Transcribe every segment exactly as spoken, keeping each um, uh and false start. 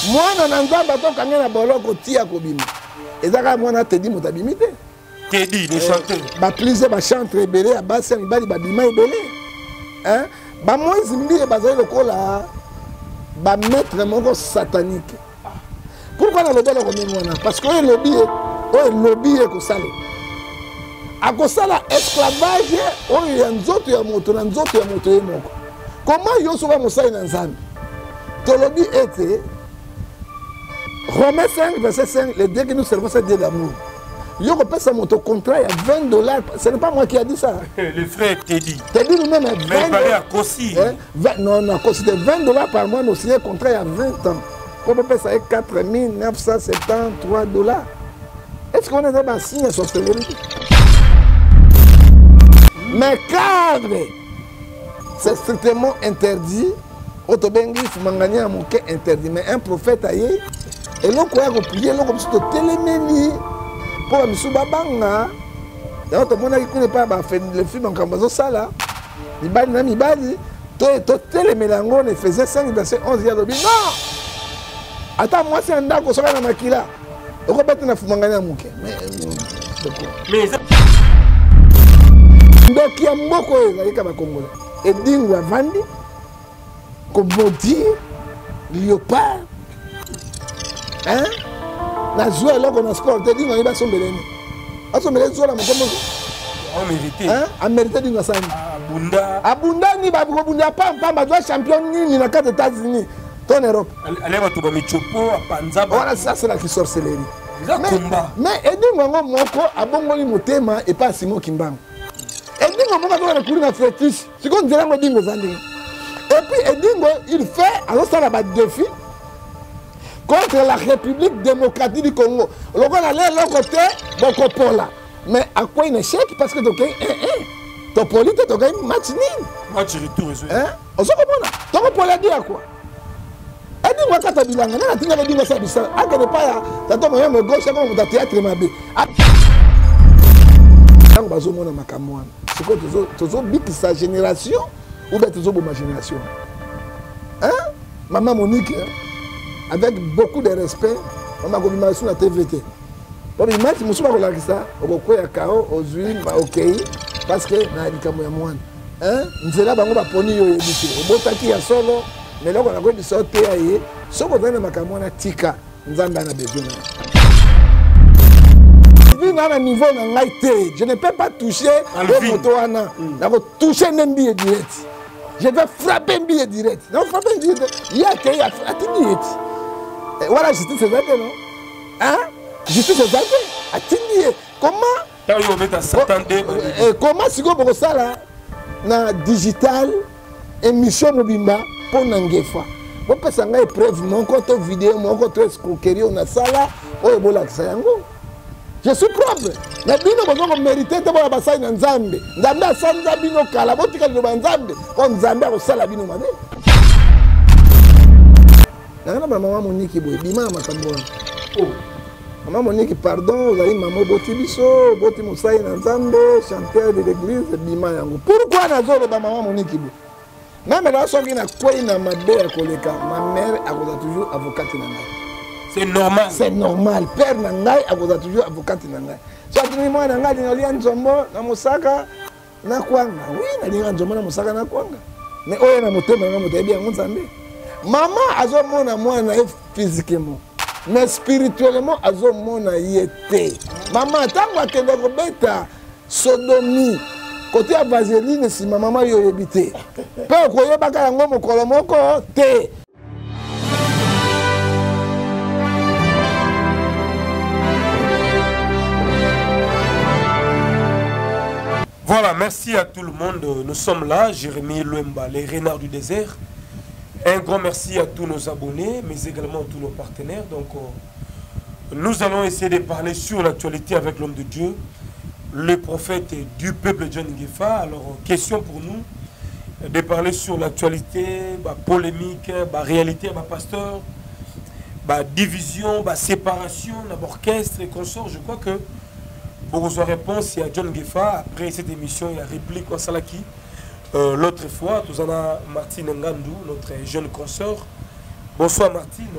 mwana na nzamba tokanga na boloko tia kobima ezaka mwana Teddy motabimi te Teddy les chanteurs ba plusieurs ba chanteur ebele abasi mibali babima ebele hein ba Moïse Mbile bazali lokola ba maître moko satanique. Pourquoi na lobela ko mwana parce que le lobby o lobby ko sala akosala esclavage oyo ya nzoto ya moto na nzoto ya moto moko. Comment yo soba mosai na nzambe to lobby était Romains cinq verset cinq, le Dieu que nous servons c'est Dieu d'amour. Yo ko pesa moto contrat ya vingt dollars, ce n'est pas moi qui a dit ça. Le frère Teddy. Teddy lui-même est vingt dollars à Kossi. Non non, Kossi vingt dollars par mois nous signé contrat il y a vingt ans. Pour pesa quatre mille neuf cent soixante-treize dollars. Est-ce qu'on est dans un signe sur cette vérité? Mais cadre, c'est strictement interdit. Autobengi fumangani a mon interdit. Mais un prophète aïe, et l'on croit qu'on prie, l'on comme si tu téléméni pour la mission babanga. D'ailleurs, tout le monde qui ne pas fait le film en Kambazo Sala. Il bali na mi bali. Tout télémélango ne faisait cinq verset onze il y a le non. Attends, moi c'est un dako sur la makila. On va mettre na fumangani a mon mais donc il y a beaucoup de Congolais. Et Dingwa Vandi, Kobodi, Léopard, hein? La joie là qu'on a sport, tu dis, on va s'en mêler. On s'en mêler sur la Mokomo. On mérite. Hein? On mérite d'une Sani. Abunda. Abunda ni Babu Bunda, pas pas pas champion ni na quatre États-Unis. Ton Europe. Allez, va trouver Michopo, Panza. Voilà, ça c'est la qui sorcellerie. Mais, mais Edingo Moko a bon motema et pas Simon Kimbang. Edingo Moko doit recourir à fétiche. C'est qu'on dirait Edingo Zandi. Et puis Edingo, il fait, alors ça là-bas défi contre la République démocratique du Congo. Le gars allait de l'autre côté, donc Pola. Mais à quoi il échec? Parce que tu as un ton politique, tu as un match nul. Match retour, hein? On se comprend là. Tu as Pola dit à quoi? Edi moi kata bilanga na tinga le dinga sabisa akene pa ya tato moyo me gauche comme dans théâtre mabe tango bazo mona makamwa c'est quoi toujours toujours big sa génération ou bien toujours ma génération hein maman Monique hein? Avec beaucoup de respect maman ko sur la T V T pour il match musuba ko lakisa okoko ya kao ozui ma okay parce que na likamo ya mwana hein nzela bango ba poni yo yebite obotaki ya solo. Mais là, on a dit sortir ailleurs. Ce qu'on a makamon na tika, nzamba na besoin. À niveau je ne peux pas toucher le moto ana. Je toucher un billet direct. Je vais frapper un billet direct. Non, frapper un billet direct. Il y a qu'il y a direct. Voilà, justice c'est ça non? Hein? Justice c'est ça. Attendu. Comment? Comment si vous pouvez ça là? Na digital émission mobimba. Pour n'engefa, vous pouvez savoir épreuve mon compte vidéo, mon compte escroquerie, on a ça là, oh et bon là ça yango. Je suis propre. Mais bien nous avons mérité de voir bassin dans Zambie. Zambie sans Zambie no kala, vous tirez le Zambie, comme Zambie au salabi no mabe. Nana maman Monique boy, bima makambo. Oh, maman Monique pardon, vous avez maman boti biso, boti musai dans Zambie, chanteur de l'église bima yango. Pourquoi nazo maman Monique boy? Même là, si on a quoi dans ma mère, ma mère a toujours avocate. C'est normal. C'est normal. Père Nangai a toujours avocate. Si tu dis moi, Nangai, tu as un jombo, na musaka, na kwanga. Oui, na un jombo, na musaka, na kwanga. Mais oh, na moté, na moté, bien, on s'en met. Maman a zo mona moi na physiquement, mais spirituellement a zo mona yete. Maman, tant que tu es bêta, sodomie. Côté à vaseline, si ma maman y a habité. Peu koye baka yango mokolo moko te. Voilà, merci à tout le monde. Nous sommes là, Jérémy Luemba, les renards du désert. Un grand merci à tous nos abonnés, mais également à tous nos partenaires. Donc, euh, nous allons essayer de parler sur l'actualité avec l'homme de Dieu, le prophète du peuple John Ngefa. Alors, question pour nous, de parler sur l'actualité, bah, polémique, bah, réalité, bah, pasteur, bah, division, bah, séparation, l'orchestre et consorts. Je crois que pour vos réponses, il y a John Ngefa. Après cette émission, il y a réplique en Salaki. Euh, L'autre fois, nous avons Martine Ngandou, notre jeune consort. Bonsoir Martine.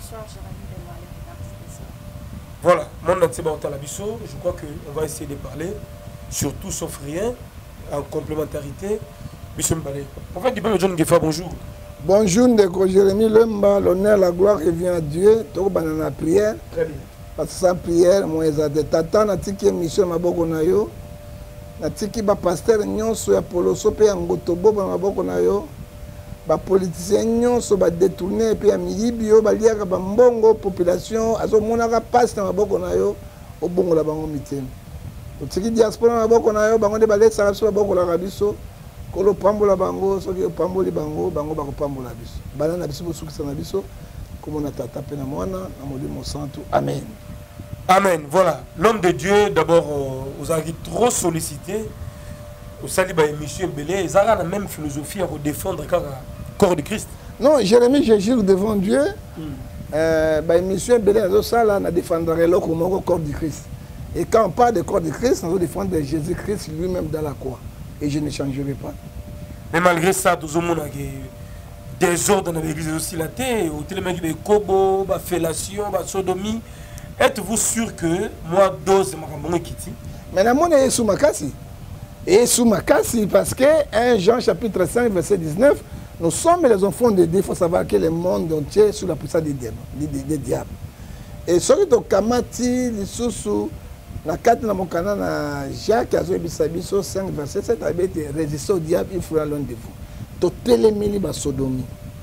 Bonsoir, Jérémy Lemba, les Renards du désert. Voilà, mon entier Baotalabiso, je crois qu'on va essayer de parler sur tout sauf rien, en complémentarité. Monsieur Mbalé. En fait, Guy John Gefa, bonjour. Bonjour, Ndeko Jérémy Lemba, l'honneur, la gloire revient à Dieu. Tout le monde a prière. Très bien. Parce que sans prière, moi, j'ai tata, na tiki mission maboko na yo. Na tiki ba pasteur nyonso ya poloso pe ngotobo ba maboko na yo. Ba politicien nyonso ba détourner pe ya miyibi yo ba liaka ba mbongo population azo monaka passe na maboko na yo obongo la bango mitema. Otiki diaspora na maboko na yo bango de ba lesa so maboko la biso. Kolo pambola bango soki pamboli bango bango ba ko pambola biso. Bana na biso bosukisa na biso comme on a tata pe na mwana na molimo santo. Amen. Amen. Voilà. L'homme de Dieu, d'abord, euh, vous avez trop sollicité. Au salut de l'émission Belé, ils ont la même philosophie à défendre le corps de Christ. Non, Jérémy, je jure devant Dieu. Mm. Euh, bah, l'émission Belé, on a défendre le corps de Christ. Et quand on parle du corps de Christ, on doit défendre Jésus-Christ lui-même dans la croix. Et je ne changerai pas. Mais malgré ça, tout le monde a des désordres dans l'église aussi. La terre, au télémédic, des kobo, des fellations, des sodomies. Êtes-vous sûr que moi, dose de ma Kitty? Mais la monnaie est sous ma casse. Et sous ma casse, parce que un Jean chapitre cinq, verset dix-neuf, nous sommes les enfants de Dieu. Il faut savoir que le monde entier est sous la puissance des diables. Des diables. Et ce qui est Kamati, les sous la carte de mon canal, Jacques, Azobisabiso cinq, verset sept, a été résisté au diable, il faut l'un de vous. Tout le mini à Sodomie.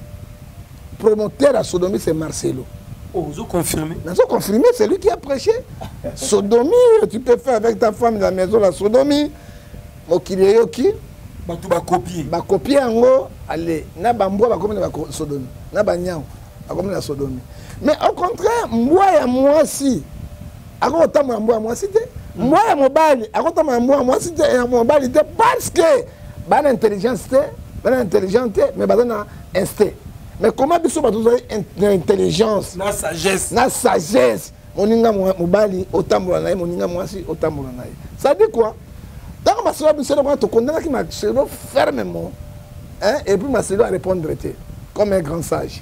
Promoteur à Sodomie, c'est Marcelo. Oh, vous avez confirmé? Vous avez confirmé, c'est lui qui a prêché. Sodomie, tu peux faire avec ta femme dans la maison la sodomie. Mokileyoki. Bah, tu vas copier. Bah, copier en haut, allez. Na bamboua, bah, comme la sodomie. Na banyao, bah, comme la sodomie. Mais au contraire, moi et moi si. Avant, autant moi, moi si. Moi et mon bali, avant, autant moi, moi si. Et mon bali, parce que, bah, l'intelligence, bah, l'intelligence, mais bah, l'instinct. Mais comment tu as l'intelligence, la sagesse, la sagesse, mon inga mobali, autant moulanaï, mon inga moisi, autant moulanaï. Ça dit quoi? Dans ma soeur, je te condamne qui m'a fermement, hein, et puis ma soeur a répondre comme un grand sage.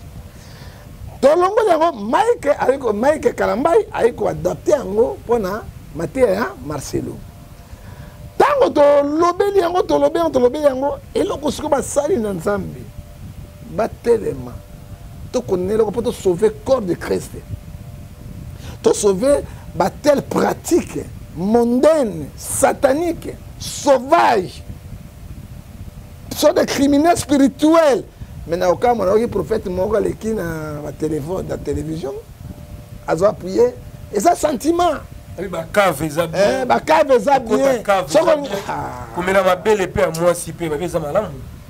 Dans l'angle, Mike avec Mike Kalambay a été adapté en haut pour na Mathéa Marcelo. Tant que tu lobby, tu lobby, tu lobby, et l'on construit ma salle dans Zambie. Batelema. Tu connais le pour te sauver le corps de Christ. Te sauver bah, telle pratique mondaine, satanique, sauvage. Ce sont des criminels spirituels. Mais dans le cas où le prophète Morgal qui dans la télévision, la télévision, a appuyé. Et ça, sentiment. Oui, bah, cave, ça bien. Bah, cave, ça bien. Comme la belle épée à moi, si peu, mais ça m'a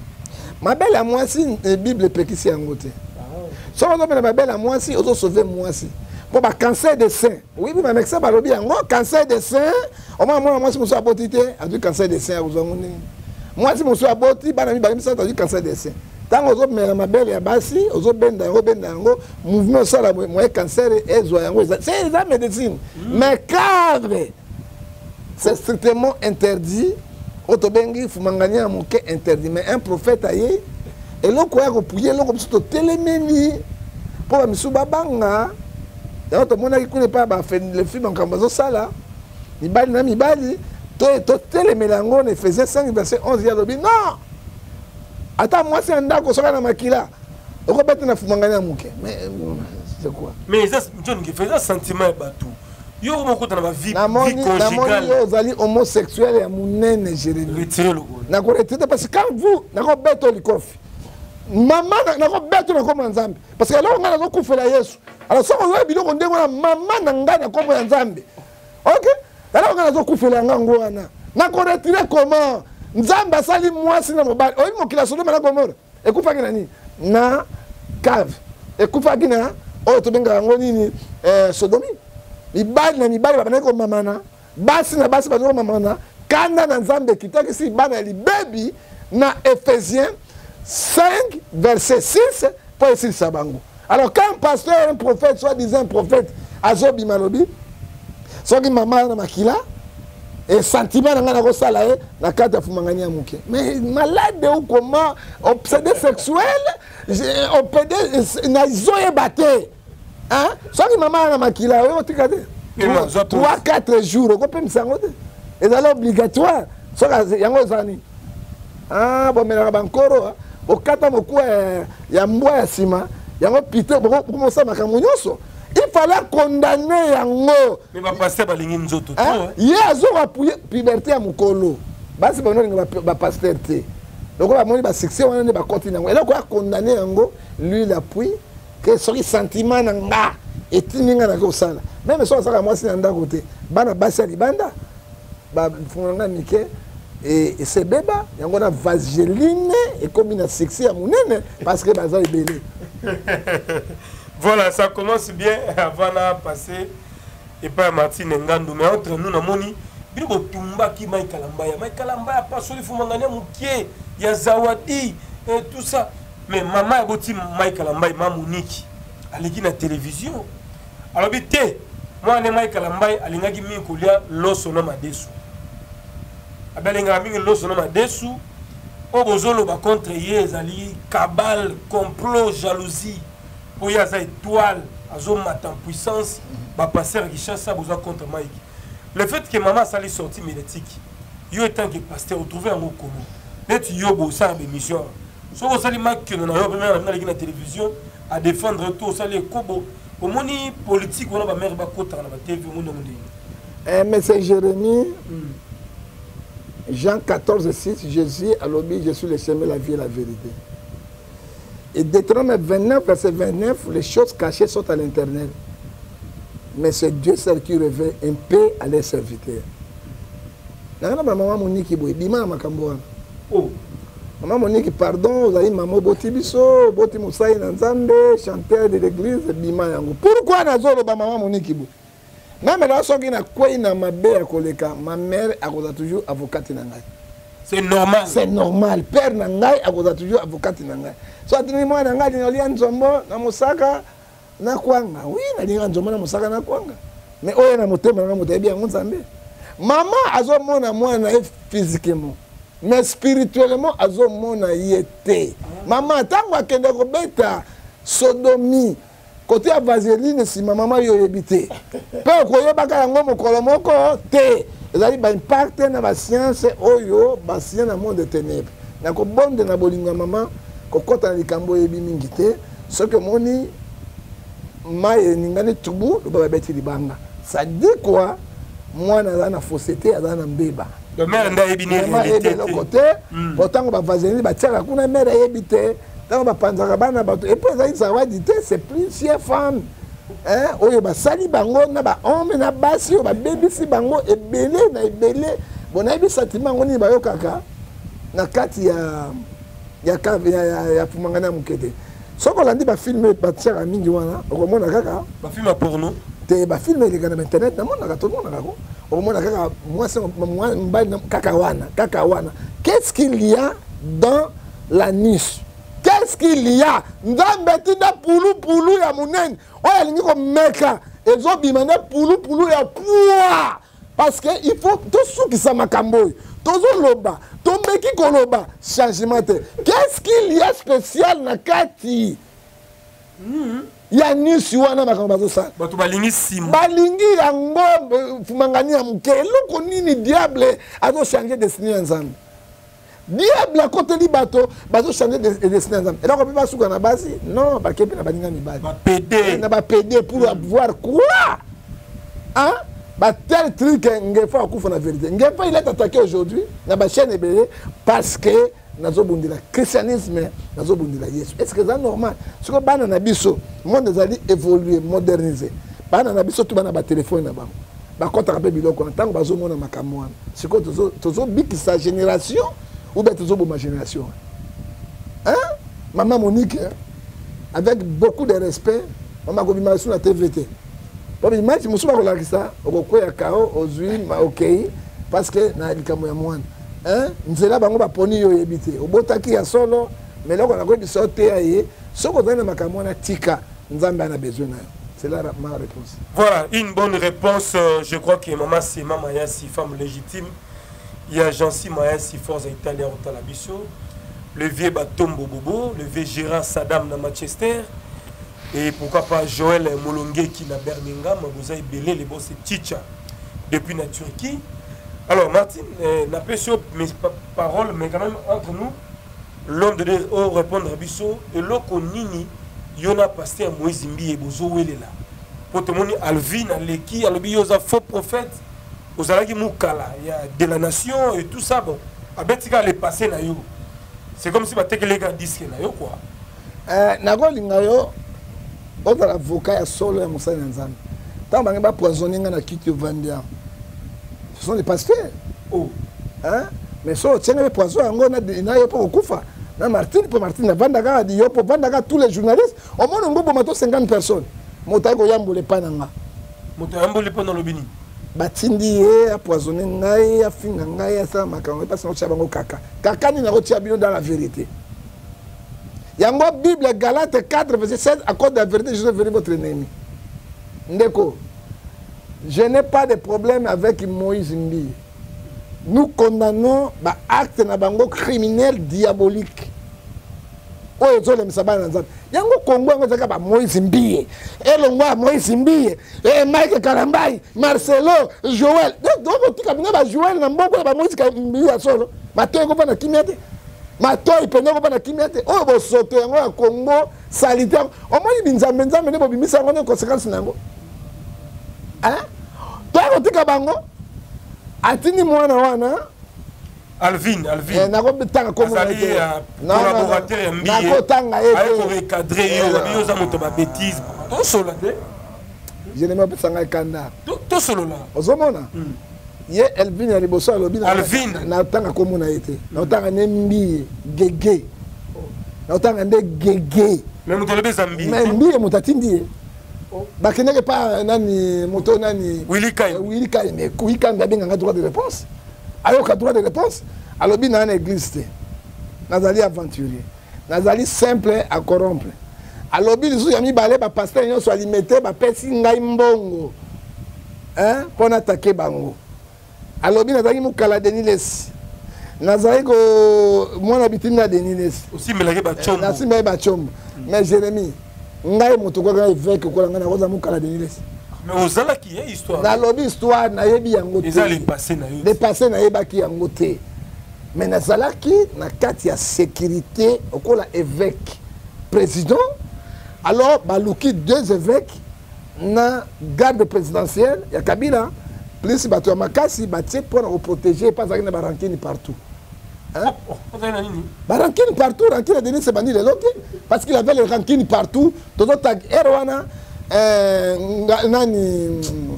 ma belle à moi si la Bible est ici en côté. Si on a ma belle à moi si, on doit sauver moi si. Bon, bah, cancer de sein. Oui, mais avec ça, bah, le bien. Moi, cancer de sein, au moins, moi, si je suis aborté, a dit cancer de sein, vous en moi, si je suis aborté, bah, ça a dit cancer de sein. Tant que vous avez ma belle et bassi, vous avez ben dango, ben dango, mouvement ça, là, moi, cancer et zoyango. C'est la médecine. Mais cadre, c'est strictement interdit. Otobengi fumangani a moqué interdit mais un prophète aïe et l'on quoi repouiller l'on comme ça téléméni pour misuba banga et on te montre qu'il connaît pas bah fait le film en cambazo ça là mi bali na mi bali to to télémélango ne faisait cinq verset onze ya lobi non attends moi c'est un dako soka na makila on peut pas na fumangani a moqué mais c'est quoi mais ça John qui fait ça sentiment batou. Yo moko dans ma vie conjugale. Vous allez homosexuel et monene Jérémy. Retirez le goût. Nako retirez parce que quand vous nako beto likofi. Maman nako beto nako manzambe parce que là on a nako kufela Yesu. Alors ça on va bilo konde ngona maman nanga nako nzambe. OK? Là on a nako kufela ngango wana. Nako retirer comment? Nzambe asali mwasi na mobali. Oyi mokila sodo na gomora. Ekufa kina nini? Na cave. Ekufa kina o to benga ngo nini eh sodomie. Mibali na mibali babaneko mamana basi na basi banoko mamana kanda na nzambe kitaki si bana libebi na Ephésiens cinq verset six pour essayer sabango. Alors quand un pasteur, un prophète, soit disant un prophète azobi malobi soit qui maman na makila et sentiment na ngana ko sala e na kata fumangani ya muke mais malade ou comment obsédé sexuel obsédé na zoye baté. Hein? Soit que maman a makila, oui, tu as trois quatre jours, on peut me s'en rendre. Et c'est obligatoire. Soit que yango zani. Ah, bon, mais là, encore, au quatre ans, il y a un mois à sima, il y a un pité, pour ça, ma camougnoso. Il fallait condamner yango. Mais ma pasteur ba lingi nzoto to. Hier azo appuyer puberté à mukolo. Basi ba noni ba pasteur té. Donc ba moni ba section wana ne ba continue yango. Et là quoi condamner yango, lui l'appuie que son sentiment nga etininga na ko sala. Même so sala moi si nda côté. Bana basi libanda. Ba funanga mike et c'est beba yango na vaseline et comme une section ya munene parce que baza ebelé. Voilà, ça commence bien avant de passer et pas Martine Ngandou. Mais entre nous, Namoni, il y a Tumba qui Mike Kalambaya. Mike Kalambaya, pas sur les Foumangania Moukier, il y a Zawadi, et tout ça. Mais maman a dit Mike Kalambaya, Mamouniki, elle est à la télévision. Alors, vite, moi, je suis Mike Kalambaya, elle est à Mikolia, l'osonoma dessous. Elle est à l'osonoma dessous. Au bozolo, contre Yezali, cabale, complot, jalousie. Il y a des étoiles, des en puissance, des pasteurs qui chassent ça contre Mike. Le fait que maman s'est sortie médiatique, il y a tant que pasteur, vous trouvez un mot commun. Net yobo ça une mission. Si vous allez Mike que nous avons la télévision à défendre tout ça les kobo. Au moni politique on va mettre contre la T V monde. Eh mais c'est Jérémie Jean quatorze six, Jésus a lobby, je suis le chemin, la vie et la vérité. Et Deutéronome vingt-neuf, verset vingt-neuf, les choses cachées sont à l'internet. Mais c'est Dieu seul qui révèle un peu à les serviteurs. Maman Monique, Bima Makamboa. Oh. Maman Monique, pardon, vous avez maman Botibiso, Boti Moussaï Nanzambe, chanteur de l'église, Bima Yango. Pourquoi Nazoro maman Monique? Même là, ce qui n'a quoi n'a ma belle à ma mère a toujours avocate nangai. C'est normal. C'est normal. Père nangai a toujours avocate nangai. Soit tu moi nangai ni olia nzombo na musaka na kwanga. Oui, na linga nzombo na musaka na kwanga. Mais oya na motema na motebi yango nzambe. Maman azo mona mwana physiquement. Mais spirituellement azo mona yete. Maman tango akende ko beta sodomie. Côté à vaseline si ma maman yo yebité. Pe ko yebaka yango mokolo moko te. Ezali ba impact na ba science oyo ba science na monde de ténèbres. Na ko bonde na bolinga maman ko kota na likambo yebi mingi te. Ce que moni maye ningane tubu lo ba beti libanga. Ça dit quoi? Moi na na fausseté na na mbeba. Le mère nda yebi ni réalité. Côté pourtant ba vaseline ba tiaka kuna mère yebité. Et puis, ça va dire c'est plusieurs femmes. Hein? Oyo ba sali bango na ba homme na basi ba baby si bango ebele na ebele bona ebi sentiment ngoni ba yo kaka na kati ya ya ya ya pumangana mukete. Soko landi ba filmer ba tiara mingi wana okomona kaka ba film porno te ba filmer les gars na internet na mona ka tout le monde kako okomona kaka moi c'est moi mbali kaka wana kaka wana. Qu'est-ce qu'il y a dans la niche? Qu'est-ce qu'il y a? Nzambe da poulou poulou ya munene. Oya lingi ko meka. Ezo bimana poulou poulou ya poua. Parce que il faut tout ce qui ça makamboy. Tozo loba, tombeki koloba, changement. Qu'est-ce qu'il y a spécial na kati? Mhm. Ya nisi wana makambazo sa. Bato balingi sim. Balingi yango fumangani ya muke. Loko nini diable azo changer destinée ensemble. Diable à côté du bateau, bateau changer de destinée ensemble. Et là on peut pas souka na basi. Non, ba kepi na baninga mibali. Ba pédé. Na ba pédé pour avoir quoi? Hein? Bah tel truc Ngefa akufa na vérité. Ngefa il est attaqué aujourd'hui na ba chaîne ebele parce que nazo bundila christianisme nazo bundila Yesu. Est-ce que c'est normal? Ce que bana na biso, monde ezali évoluer, moderniser. Bana na biso tout bana ba téléphone na bango. Ba kota ka biloko na tango bazo mona makambo wana. Ce que tozo tozo bikisa génération ou bien tozo ma génération. Hein? Maman Monique hein? Avec beaucoup de respect, maman Gobima sur la T V T. Bon, imagine, je suis pas là ça, au quoi ya kao, aux huiles, ok, parce que na likambo ya mwana. Hein? Nzela bango ba poni yo yebité. Au botaki ya solo, mais là on a quoi de sauter aye, ce qu'on a na makambo na tika, nzambe ana besoin na. C'est là ma réponse. Voilà, une bonne réponse. Euh, je crois que maman c'est maman Mayasi, femme légitime. Il y a Jancy Mayasi, force italien au Talabiso. Le vieux Batombo Bobo, le vieux Gérard Saddam dans Manchester. Et pourquoi pas Joël Molongue qui n'a Birmingham, vous avez belé les boss Tchicha depuis la Turquie. Alors Martine, euh, n'a pas sur mes paroles, mais quand même entre nous, l'homme de Dieu au répondre à Bissot, et l'autre Nini, Yona pasteur Moïse Mbi et Bozo Welela. Pour te montrer Alvin, Aleki, Alobi, Yosa faux prophète, aux Alaki Moukala, il y a de la nation et tout ça. Bon, à Betika les passé na yo. C'est comme si bateke les gars disent na yo quoi. Euh, Nago Lingayo, on a l'avocat à solo et Moussa Nzan. Tant qu'on va poisonner dans la quitte Vandia. Ce sont les pasteurs. Oh. Hein? Mais si on tient les poissons, on a des naïs pour Koufa. Na Martine, pour Martine, Vandaga, Dio, pour Vandaga, tous les journalistes, au moins on a pour cinquante personnes. Motago Yambo les pananga. Motago les pananga le bini. Batindi ye a poisonné ngai a finga ngai a ça makango parce que chabango kaka. Kaka ni na rotia bino dans la vérité. Yango Bible Galates quatre verset sept à cause de la vérité je serai votre ennemi. Ndeko. Je n'ai pas de problème avec Moïse Mbi. Nous condamnons ba acte na bango criminel diabolique. Oyo zole msabana nzambe. Yango Kongo ngo zaka ba Moïse Mbi. Elongwa Moïse Mbi. Eh Mike Karambai, Marcelo, Joël. Donc tika bina ba Joël na mboko ba Moïse Mbi ya solo. Matoy ko bana kimiate. Matoy pene ko bana kimiate. Oyo bo soto yango ya Kongo salitaire. O moni binzambe nzambe ne bo bimisa ngo ne conséquence nango. Hein? Toi tika bango. Atini mwana wana Alvin, Alvin. Eh, nako bitanga ko mona été collaborateur mbi. Nako tanga ete. Ayo recadrer yo, biyo za moto ba bêtise. To solo te. Je ne m'appelle sanga kanda. To solo la. Ozomona. Ye Alvin ya liboso alobi na. Alvin na tanga ko mona ete. Na tanga ne mbi gege. Na tanga nde gege. Mais moto le bezambi. Mais mbi moto atindi. Bakene pas nani moto nani Willy Kai. Willy Kai mais Willy Kai nga benga droit de réponse. Ayo ka droit de réponse. Alobi na na église te. Nazali aventurier. Nazali simple à corrompre. Alobi lisu yami balé ba pasteur nyo so alimete ba pesi ngai mbongo. Hein? Pour attaquer bango. Alobi nazali mukala Deniles. Nazali ko mwana bitinda Deniles. Aussi melaki ba chombo. Na simba ba chombo. Mais Jérémie ngai moto ko ga évêque ko nga na koza mukala Deniles. Mais ozala qui est histoire. Na lobi histoire na yebi yango te. Eza les passé na yo. Les passé na yeba ki yango te. Mais na zalaki na kati ya sécurité okola évêque président. Alors baluki deux évêques na garde présidentielle ya Kabila plus bato ya makasi batie pour protéger pas na barankini partout. Hein? Oh, oh, barankini partout, rankini a donné ses bandits de l'autre parce qu'il avait les rankini partout. Todo tag erwana Euh, nani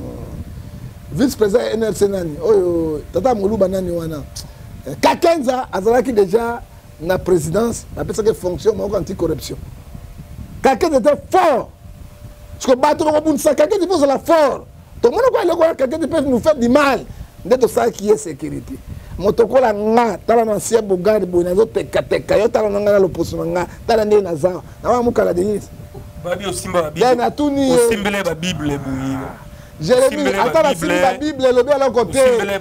vice-président N R C nani oyo tata Moluba nani wana Kakenza azalaki déjà na présidence na pesa que fonction moko anti-corruption. Kakenza était fort parce que bato ko bunsa Kakenza faut la fort to mono ko le ko Kakenza peut nous faire du mal ndeto ça qui est sécurité motoko la nga tala na sia bogari bo na zo teka teka yo tala na nga lo poso nga tala ndé na za na wa mukala Denis babi osimba ba bible osimbele ba bible buyi Jérémie attends la simba la bible le bien à côté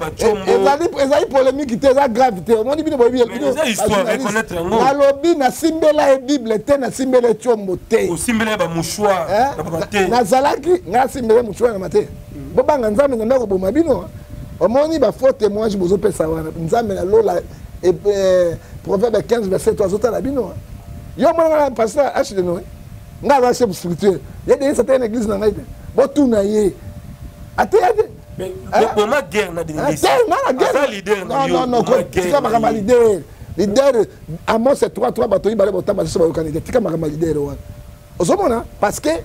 ezali ezali polémique te za gravité on dit bino bobi bino ça histoire reconnaître ngo na lobi na simbela e bible te na simbela chombo te osimbele ba mouchoir na mate na zalaki nga simbele mouchoir na mate bobanga nzambe na ndako boma bino omoni ba faux témoignage bozo pesa wana nzambe na lola et proverbe quinze verset trois autres la bino yo mona pasteur H de Noé nga va chef structure il y a certaines églises dans ngaite botu na ye ateyade mais pour ma guerre na d'église na guerre leader non non non tika makama leader leader amos c'est trois trois bato ibale botamba so ba candidat tika makama leader wana ozomona parce que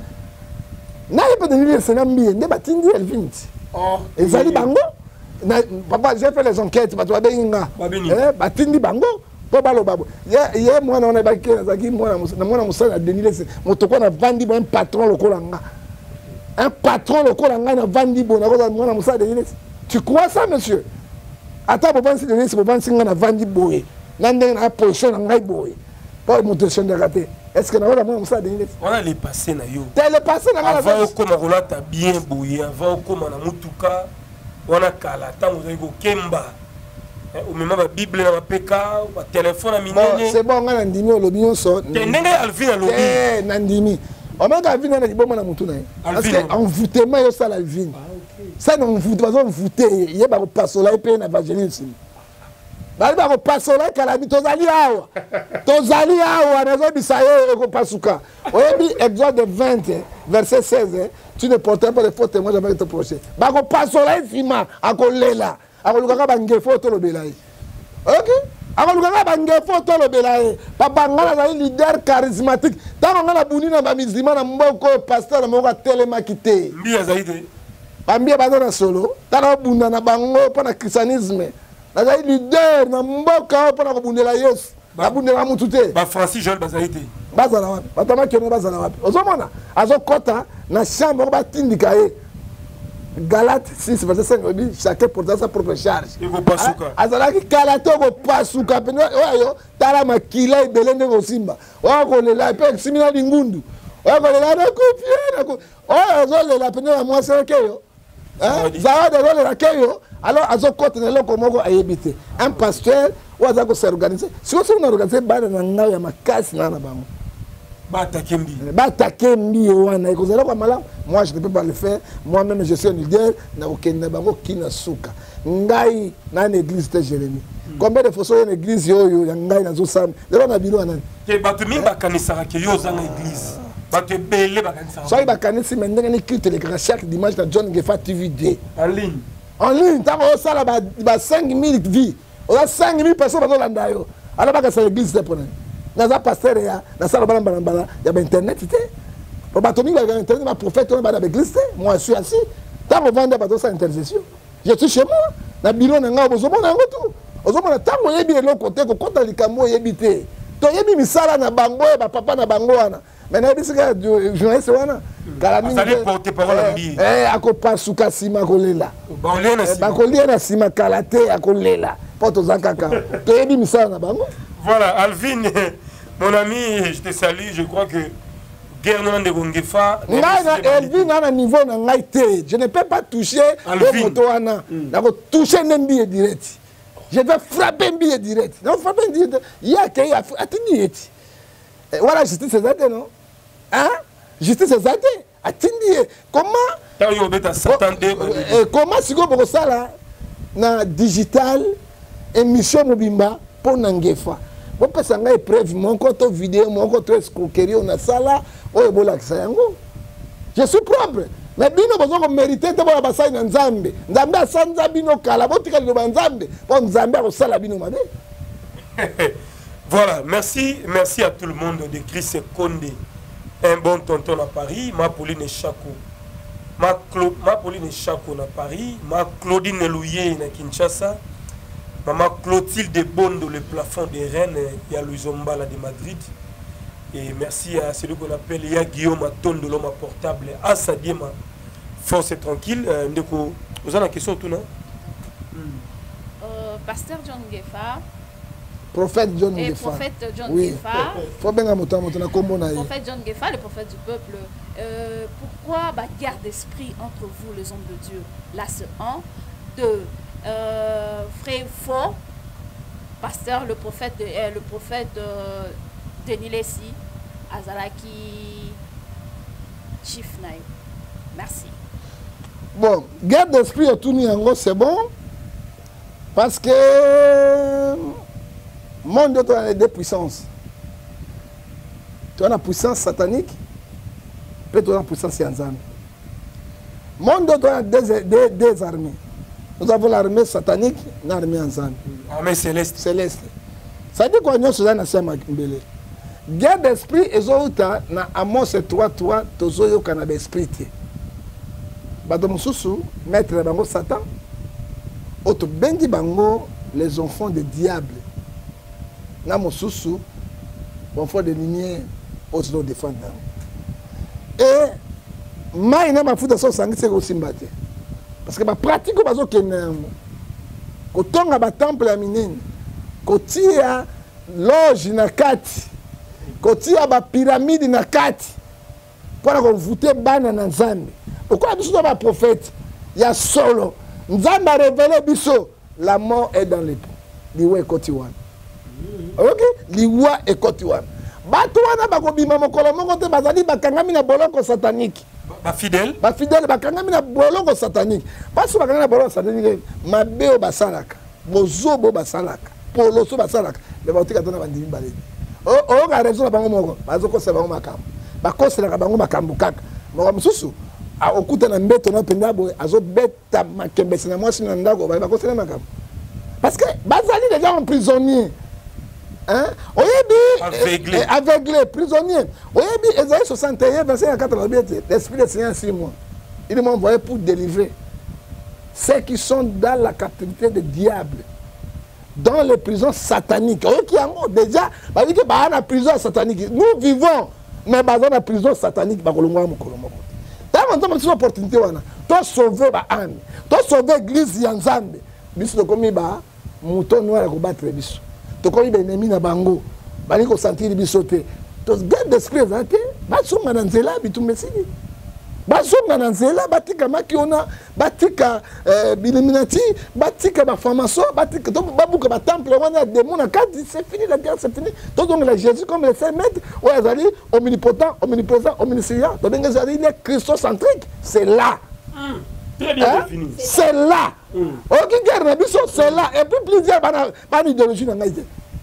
na yepe de leader c'est nambi ne batindi elvint oh ezali bango na papa j'ai fait les enquêtes bato ba benga eh batindi bango po baloba ye ye mwana wana baki nazaki mwana na mwana musala Denis moto ko na vandi bo un patron lokola nga un patron lokola nga na vandi bo na ko mwana musala Denis tu crois ça monsieur ata bo bansi Denis bo bansi nga na vandi boye na ndenge na position na ngai boye po moto sonde raté est-ce que na wala mwana musala Denis on a les passé na yo tel le passé na nga avant ko makola ta bien boye avant ko na mutuka wana kala tango zako kemba au même la Bible na peka ba téléphone à minene c'est bon nga ndimi olobi nyonso ndenge Alvin alobi eh nandimi On m'a vu dans les bons na mutu na. Parce que envoûtement yo ça la vie. Ça non envoûtement envoûté, il y a pas passer là et puis na évangélisme. Ba ba ko passer là kala mi tozali awa. Tozali awa na zo bisaye ko pasuka. Oyebi Exode vingt verset seize, tu ne porteras pas de faux témoins jamais te prochain. Ba ko passer là fima akolela. Akoluka ba ngefo to lobela. OK? Akoluka ba ngefo to lobela. Papa ngala za leader charismatique. Tango ngala buni na ba musulman na mboko pasteur na moko telema kité. Mbia zaidi. Bambia bazo na solo. Tala bunda na bango pa na christianisme. Na za leader na mboka pa na kubundela Yesu. Na bundela mutu te. Ba Francis Joel bazali. Bazala wapi? Batama kene bazala wapi? Ozomona azo kota na chambre ba tindika ye. Galates six verset cinq, chacun porte sa propre charge. Il faut pas souka. Azalaki kalato ko pasuka pene oyo tala makila ibelende ko simba. Oyo ko lela pe simina lingundu. Oyo ko lela na kopie na ko. Oyo zo lela pene na mwasi keyo. Hein? Zawa de zo lela keyo. Alors azo kote na loko moko ayebite. Un pasteur ou azako s'organiser. Si on s'organiser bana na ngao ya makasi na na bango. Bata Kembi. Bata Kembi wana ikozela kwa malamu. Moi je ne peux pas le faire. Moi-même je suis un leader na okenda bango kina suka. Ngai na église de Jérémie. Combien de fois sur une église yo yo ngai na zo sam. Lelo na bino wana. Ke batu mi bakanisa ke yo za na église. Batu belé bakanisa. Soy bakanisi mendenge ni culte le chaque dimanche dans John Gefa T V D. En ligne. En ligne, tant que ça là ba cinq mille vies. On a cinq mille personnes dans l'anda yo. Alors ba ka l'église c'est pour nous. Naza pasteur ya na sala bala bala bala ya ba internet té pour batomi ba internet ma prophète on ba na église té moi je suis assis tant on vendre ba sa intercession je suis chez moi na bureau na nga bozo mona ngoto ozo mona tant on yebi le côté ko kota likambo yebi té to yebi misala na bango ba papa na bango wana mais na bisika journaliste wana kala mingi ça porter parole mbi eh akopa suka sima kolela ba olena sima ba kolela sima kala té akolela poto zakaka to yebi misala na bango. Voilà, Alvin, mon ami, je te salue. Je crois que guerre non de Gongefa. Alvin a un niveau dans l'I Je ne peux pas toucher le moto. Je vais toucher un billet direct. Je vais frapper un billet direct. Non, frapper un billet direct. Il y a qui a attendu. Voilà, justice c'est ça, non? Hein? Justice c'est ça. Attendu. Comment? Comment si vous avez ça là, digital, émission Mobimba pour Nangefa? Vous pouvez faire une preuve, mon compte vidéo, mon compte escroquerie, on a ça là, on est bon là. Je suis propre. Mais bien, nous avons mérité de voir la bataille dans Nzambe. Nzambe a sans Nzambino kala, vous tirez le Nzambe, bon Nzambe a aussi la bino mabe. Voilà, merci, merci à tout le monde de Chris Condé, un bon tonton à Paris, ma Pauline Chako, ma, Clo ma Pauline Chako à Paris, ma Claudine Louye à Kinshasa. Maman Clotilde Bondo, le plafond des Rennes, il y a Louis Zombala de Madrid. Et merci à celui qu'on appelle il y a Guillaume Aton de l'homme portable, à Sadiema, force et tranquille. Ndeko, vous avez une question tout, non? Pasteur John Gefa. Prophète John et Gefa. Prophète John oui. Gefa. Faut bien monter monter na kombo na. Prophète John Gefa, le prophète du peuple. Euh, pourquoi bah, guerre d'esprit entre vous, les hommes de Dieu? Là, c'est un. Deux. Euh, frère faux, pasteur, le prophète, de, euh, le prophète euh, Denis Lessi, Azalaki, Chifnaï. Merci. Bon, guerre d'esprit autour de nous, c'est bon. Parce que le monde a les deux puissances. Tu as la puissance satanique, puis tu as la puissance yanzane. Le monde a deux, deux, deux armées. Nous avons l'armée satanique et l'armée ensemble. Armée céleste. Céleste. Ça dit quoi nous sommes dans la Mbele. Guerre d'esprit et autres na Amos trois trois tozoyo kana d'esprit. Bato mususu maître bango Satan. Auto bengi bango les enfants de diable. Na mususu enfants de lumière auto défendre. Et mai na mafuta so sangise ko simbate. Parce que ma pratique bazo kenamo ko tonga ba temple ya minene ko tia loge na kati ko tia ba pyramide na kati pour ko voter bana na Nzambe pourquoi biso ba prophète ya solo Nzambe a révélé biso la mort est dans l'époux liwa ekoti wana OK liwa ekoti wana bato wana bakobima mokolo moko te bazali bakangami na boloko satanique. Ba fidèle. Ba fidèle bakangami na boloko satanique. Parce que bakangami na boloko satanique mabeo basalaka. Bozobo basalaka. Poloso basalaka. Le batika tona bandimi balé. Oh oh ga raison na bango moko. Bazoko se bango makambo. Bakosela bango makambo kaka. Moko mususu a okuta na mbeto na penda boy azo beta makembesi na mwasi na ndako ba bakosela makambo. Parce que bazali déjà en prisonnier. Hein? Aveuglé. Aveuglé, prisonnier. Oyebi, Esaïe soixante et un, verset quatre, l'Esprit du Seigneur sur moi. Il m'a envoyé pour délivrer ceux qui sont dans la captivité des diables, dans les prisons sataniques. Déjà, il y a une prison satanique. Nous vivons, mais dans la prison satanique, tant qu'on a une opportunité, tu as sauvé l'âme, tu as sauvé l'église Yanzambe. Tu as commis mouton noir à combattre les biches. Tu as ennemi na bango, bali ko sentir biso te. To garde d'esprit zate, ba songa na nzela bitu mesini. Ba songa na nzela batika makiona, batika biliminati, batika ba formation, batika to babuka ba temple wana démon na kati, c'est fini la guerre, c'est fini. To donc la Jésus comme le seul maître, ou azali omnipotent, omniprésent, omniscient, to donc azali ne christocentrique, c'est là. Très bien hein? Défini. C'est là. Mm. Ok, c'est là. Et puis plusieurs pas d'idéologie dans l'idée.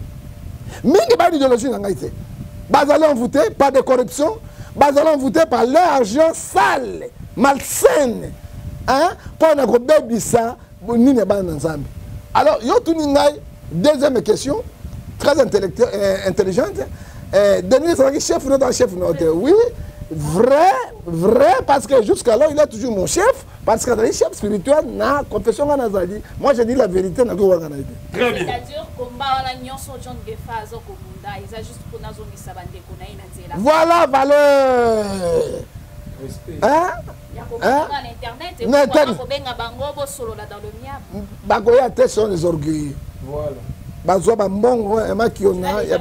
Mais pas d'idéologie dans l'idée. Bazalon voté par des corruptions. Bazalon voté par l'argent sale, malsaine. Hein? Pour nous bébé ça, ni ne pas ensemble. Alors, yo tout n'ingaï. Deuxième question, très intelligente. Denis Saraki, chef notre chef notre. Oui. Vrai, vrai, parce que jusqu'à là, il est toujours mon chef, parce qu'il est chef spirituel, na confession Nazali. Moi, je dis la vérité, na go Très bien. C'est-à-dire combat la nion so John Gefa zo komunda, ils a juste pour nazo mi sabande kona ina nzela. Voilà valeur. Respect. Hein? Il y a combat sur internet et pour benga bango bo solo là dans le miable. Bagoya tête sont les orgueils. Voilà. Bazoa ba mbongo e makiona ya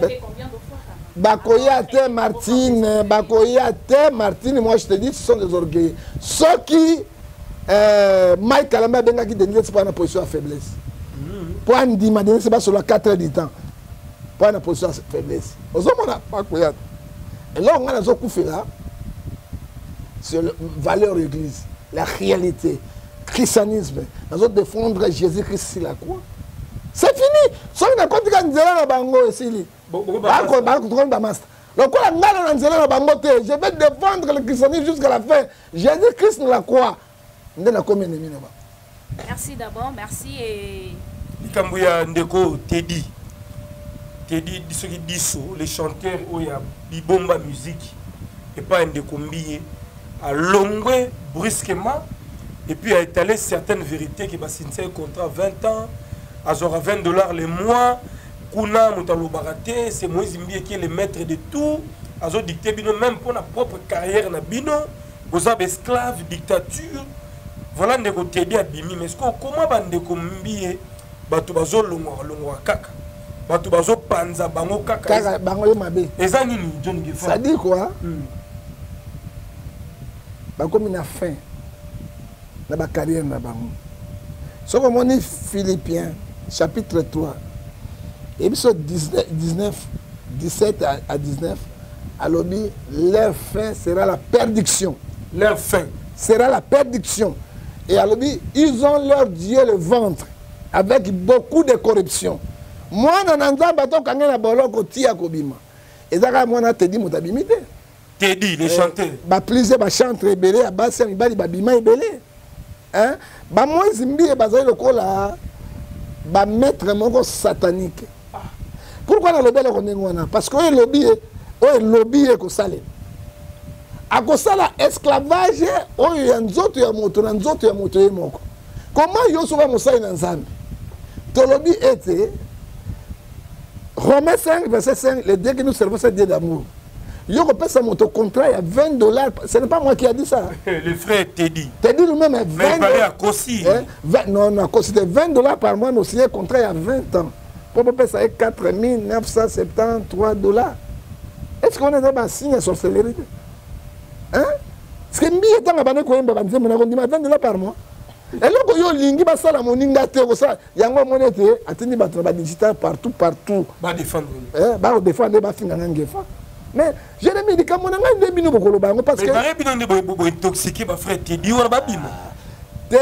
Bakoyate Martine, Bakoyate Martine, moi je te dis, ce sont des orgueils. Ceux qui, euh, Mike Kalamba Benga qui dénigre, c'est pas une position à faiblesse. Pour un dimanche, c'est pas sur la quatre heures du temps. Pour une position à faiblesse. Aux hommes, on n'a pas Koyate. Et là, on a un coup fait là, sur la valeur de l'église, la réalité, le christianisme. Nous allons défendre Jésus-Christ sur la croix. C'est fini. Sauf que quand tu as un bango ici, je vais défendre le christianisme jusqu'à la fin. Jésus-Christ nous la croix. Merci d'abord, merci et... Likambouya Ndeko Teddy. Teddy, ceux qui disent les chanteurs, il y a Bibomba musique, et pas Ndeko Mbiye, a longué brusquement, et puis a étalé certaines vérités qui va signer un contrat vingt ans, à vingt dollars le mois. Kuna Moutalo Baraté, c'est Moïse Mbiye qui est le maître de tout. Azo dicté bino même pour la propre carrière na bino. Vous avez esclave, dictature. Voilà ndeko Teddy abimi. Mais comment bandeko Mbiye bato bazo longwa longwa kaka. Bato bazo panza bango kaka. Kaka bango yo mabe. Eza nini John Gefa? Ça dit quoi? Hmm. Bakomi na fin. Na ba carrière na bango. Ce que mon Philippiens chapitre trois. Et puis dix-neuf, dix-sept à dix-neuf, alors leur fin sera la perdition. Leur fin sera la perdition. Et alors ils ont leur Dieu le ventre avec beaucoup de corruption. Moi, nananda bato kangena boloko tia kobima. Et ça moi na te dit motabimite. Teddy les chanteurs. Ba plusieurs ba chanter belé à basi mibali ba bima belé. Hein? Ba moi zimbi e bazali lokola ba maître moko satanique. Pourquoi le lobby est parce que le lobby est lobby est salé. À cause de l'esclavage, il y a un autre moto, un autre moto. Comment il y a un salé dans Zambie? Le lobby était Romains cinq, verset cinq, le Dieu que nous servons, c'est Dieu d'amour. Il y a un moto contrat, il y a vingt dollars. Ce n'est pas moi qui ai dit ça. Le frère Teddy. Teddy lui-même est vingt. Mais il parlait à Kossi. Non, non, c'était vingt dollars par mois, nous signé un contrat il y a vingt ans. Pour ça est quatre mille neuf cent soixante-treize dollars. Est-ce qu'on est dans un signe de sorcellerie? Hein? Est-ce que mille temps à banner quoi on dit vingt dollars par mois? Et là quand yo lingi ba sala moninga te ko ça yango monete atini ba travail digital partout partout. Ba défendre. Eh ba défendre ba finga ngefa. mais Jérémie dit comment on a deux bino bokolo bango parce que mais bare bino ne bo intoxiqué ba frère Teddy on ba bima te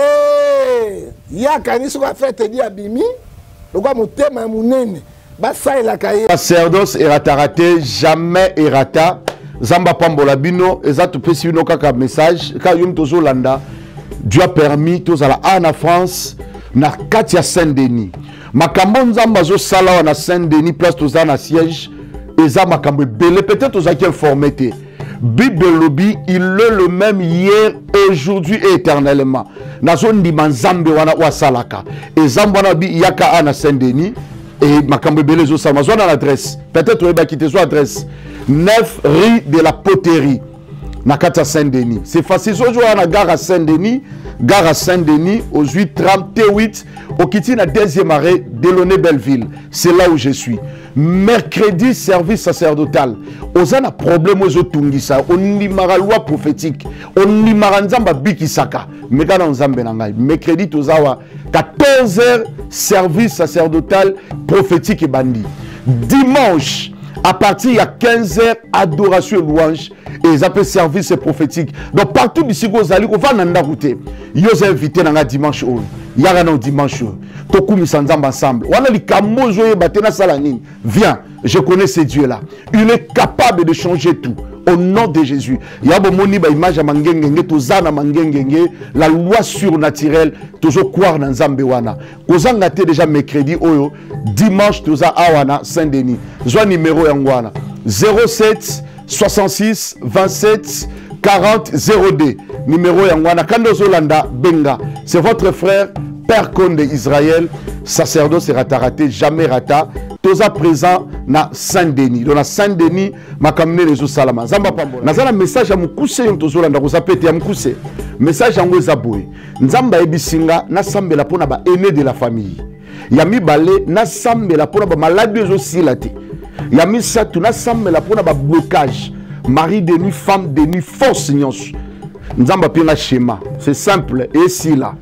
ya kanisi ko frère Teddy abimi lokwa motema munene ba saila kaye sacerdoce erataraté jamais erata Zamba Pambola bino ezatu pesi bino kaka message ka yum tozo landa Dieu a permis tous à la en France na Katia Saint-Denis makambo nzamba zo sala na Saint-Denis place tous na siège eza makambo belé peut-être aux qui informé Bible lobby il est le même hier aujourd'hui et éternellement na zone di manzambe wana wa salaka ezamba na bi yaka na Saint-Denis et makambo belé zo sala zo na l'adresse peut-être on va quitter son adresse neuf rue de la Poterie na Katia Saint-Denis c'est facile zo à la gare à Saint-Denis gare à Saint-Denis aux huit trente-huit au Kitty na deuxième arrêt Delaunay Belleville c'est là où je suis mercredi service sacerdotal aux un problème aux otungisa on limara loi prophétique on limara nzamba bikisaka mais quand nzambe na ngai mercredi tozawa quatorze heures service sacerdotal prophétique et bandi dimanche à partir de quinze heures adoration et louange et ils appellent service prophétique donc partout d'ici qu'on va on va nanda route ils ont invité dans dimanche haut il y a un dimanche Tokoumi Sanzamba ensemble on a les kamozo et batena salanine viens je connais ce Dieu là il est capable de changer tout au nom de Jésus il y a bon moni ba image à mangengenge tozana mangengenge la loi surnaturelle toujours croire dans Nzambe wana kozanga te déjà mercredi oyo dimanche toza awana Saint-Denis zo numéro yangwana zéro sept soixante-six vingt-sept quarante zéro deux numéro yangwana kando zolanda benga c'est votre frère Père Conde Israël sacerdoce rataraté jamais rata toza présent na Saint-Denis dans la Saint-Denis makamne les salama zamba pambola nazala message ya mukuse tozolanda ko zapete ya mukuse message yango ezaboye nzamba ebisinga na sambela pona ba aîné de la famille ya mibale na sambela pona ba maladie ezo silate ya misatu na sambela pona ba blocage mari de nuit femme de nuit force nyonso nzamba pina schéma c'est simple et si là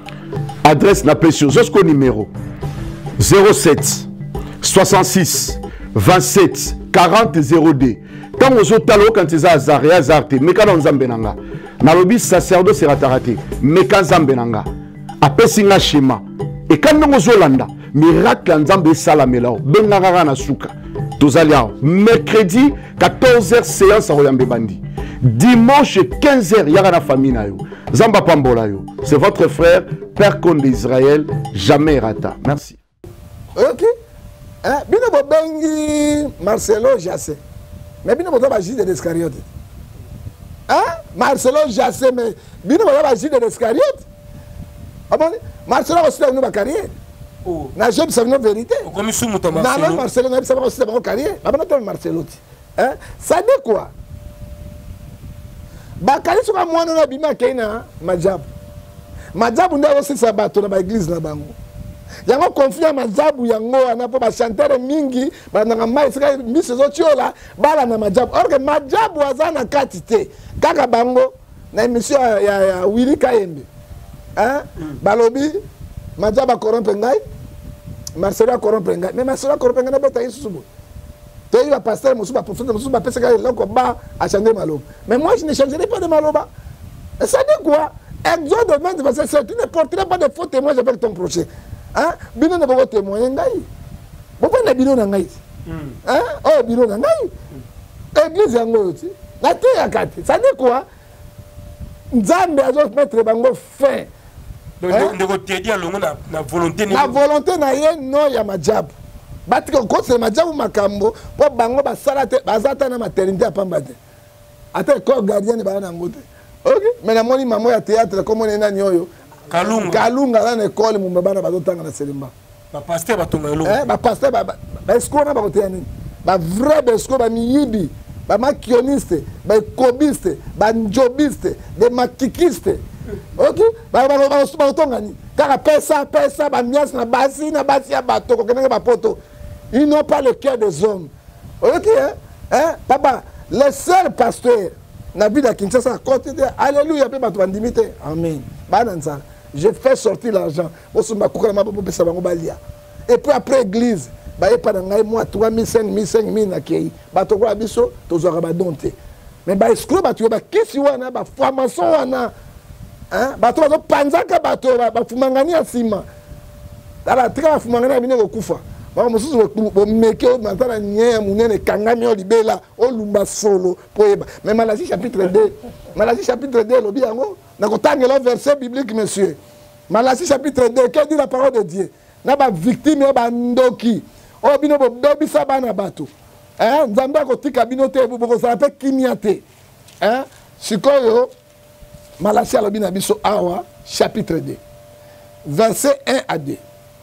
adresse na précieux jusqu'au numéro zéro sept soixante-six vingt-sept quarante zéro deux quand vous êtes là quand ils azar et azarté mais quand on zambenanga na lobi sacerdoce rataraté mais quand zambenanga après singa schéma et quand nous zolanda miracle nzambe salamela bengara na suka tozalia mercredi quatorze heures séance à Royambe Bandi dimanche quinze heures yara na famille na yo zamba pambola yo c'est votre frère Père Conde d'Israël jamais rata merci ok hein bino bobengi Marcelo Jassé mais bino boza ba Jude d'Iscariote hein Marcelo Jassé mais bino boza ba Jude d'Iscariote amani Marcelo aussi nous ba carrière oh na je sais une vérité comme sous muta Marcelo non Marcelo na bisa ba aussi ba carrière ba na Marcelo hein ça dit quoi bakali soka mwana na bima kaina majabu majabu ndio sisi bato na ba église na bango yango confia majabu yango anapo ba chanteur mingi bananga mai sika miso zotiola bala na majabu or que majabu azana kati te kaka bango na émission ya, ya Willy Kayembe hein mm. balobi majabu corrompre ngai Marcelo corrompre ngai mais Marcelo corrompre ngai na beta isusubu te il va passer musuba prophète musuba pesa ka loko ba a changer maloba mais moi je ne changerai pas de maloba et ça dit quoi Exode vingt verset sept tu ne porteras pas de faux témoins avec ton prochain hein bino ne pas témoigner ngai bo pa na bino na ngai hein oh bino na ngai église yango ti na te yakati ça dit quoi nzambe azo mettre bango fin donc de côté dia longo na na volonté na volonté na ye no ya majabu batiko ko c'est majabu makambo po bango basala te bazata na maternité apamba te ate ko gardien ba na ngote ok mais na moni maman ya théâtre comme on est nani oyo kalunga kalunga na école mu bana bazotanga na selimba ba pasteur batonga elongo eh ba pasteur ba ba escroc na ba kote nini ba vrai ba escroc ba miyibi ba makioniste ba ekobiste ba njobiste des makikiste ok ba ba ba batonga ni kaka pesa pesa ba mias na basi na basi ya bato ko kenanga ba poto ils n'ont pas le cœur des hommes ok hein hein papa le seul pasteur na vie de Kinshasa côté de alléluia pe bato bandimité amen je fais sortir l'argent et puis après église baye pa na ngai moi trois mille cinq mille cinq mille na kei bato kwa biso tozwaka badonte mais ba exclure bato ba kisi wana ba formation wana hein bato bazo panzaka bato ba fumangani ya sima dala tika ba fumangani bine ko kufa ba mosusu bo meke o matala nye munene kangami o libela o lumba solo poeba mais Malachie chapitre deux Malachie chapitre deux lobi yango na kotangela verset biblique monsieur Malachie chapitre deux que dit la parole de Dieu na ba victime ba ndoki o bino bo dobisa bana bato hein nzambe akotika bino te boko ça peut kimiate hein sikoyo Malachie alobi na biso awa chapitre deux verset un à deux.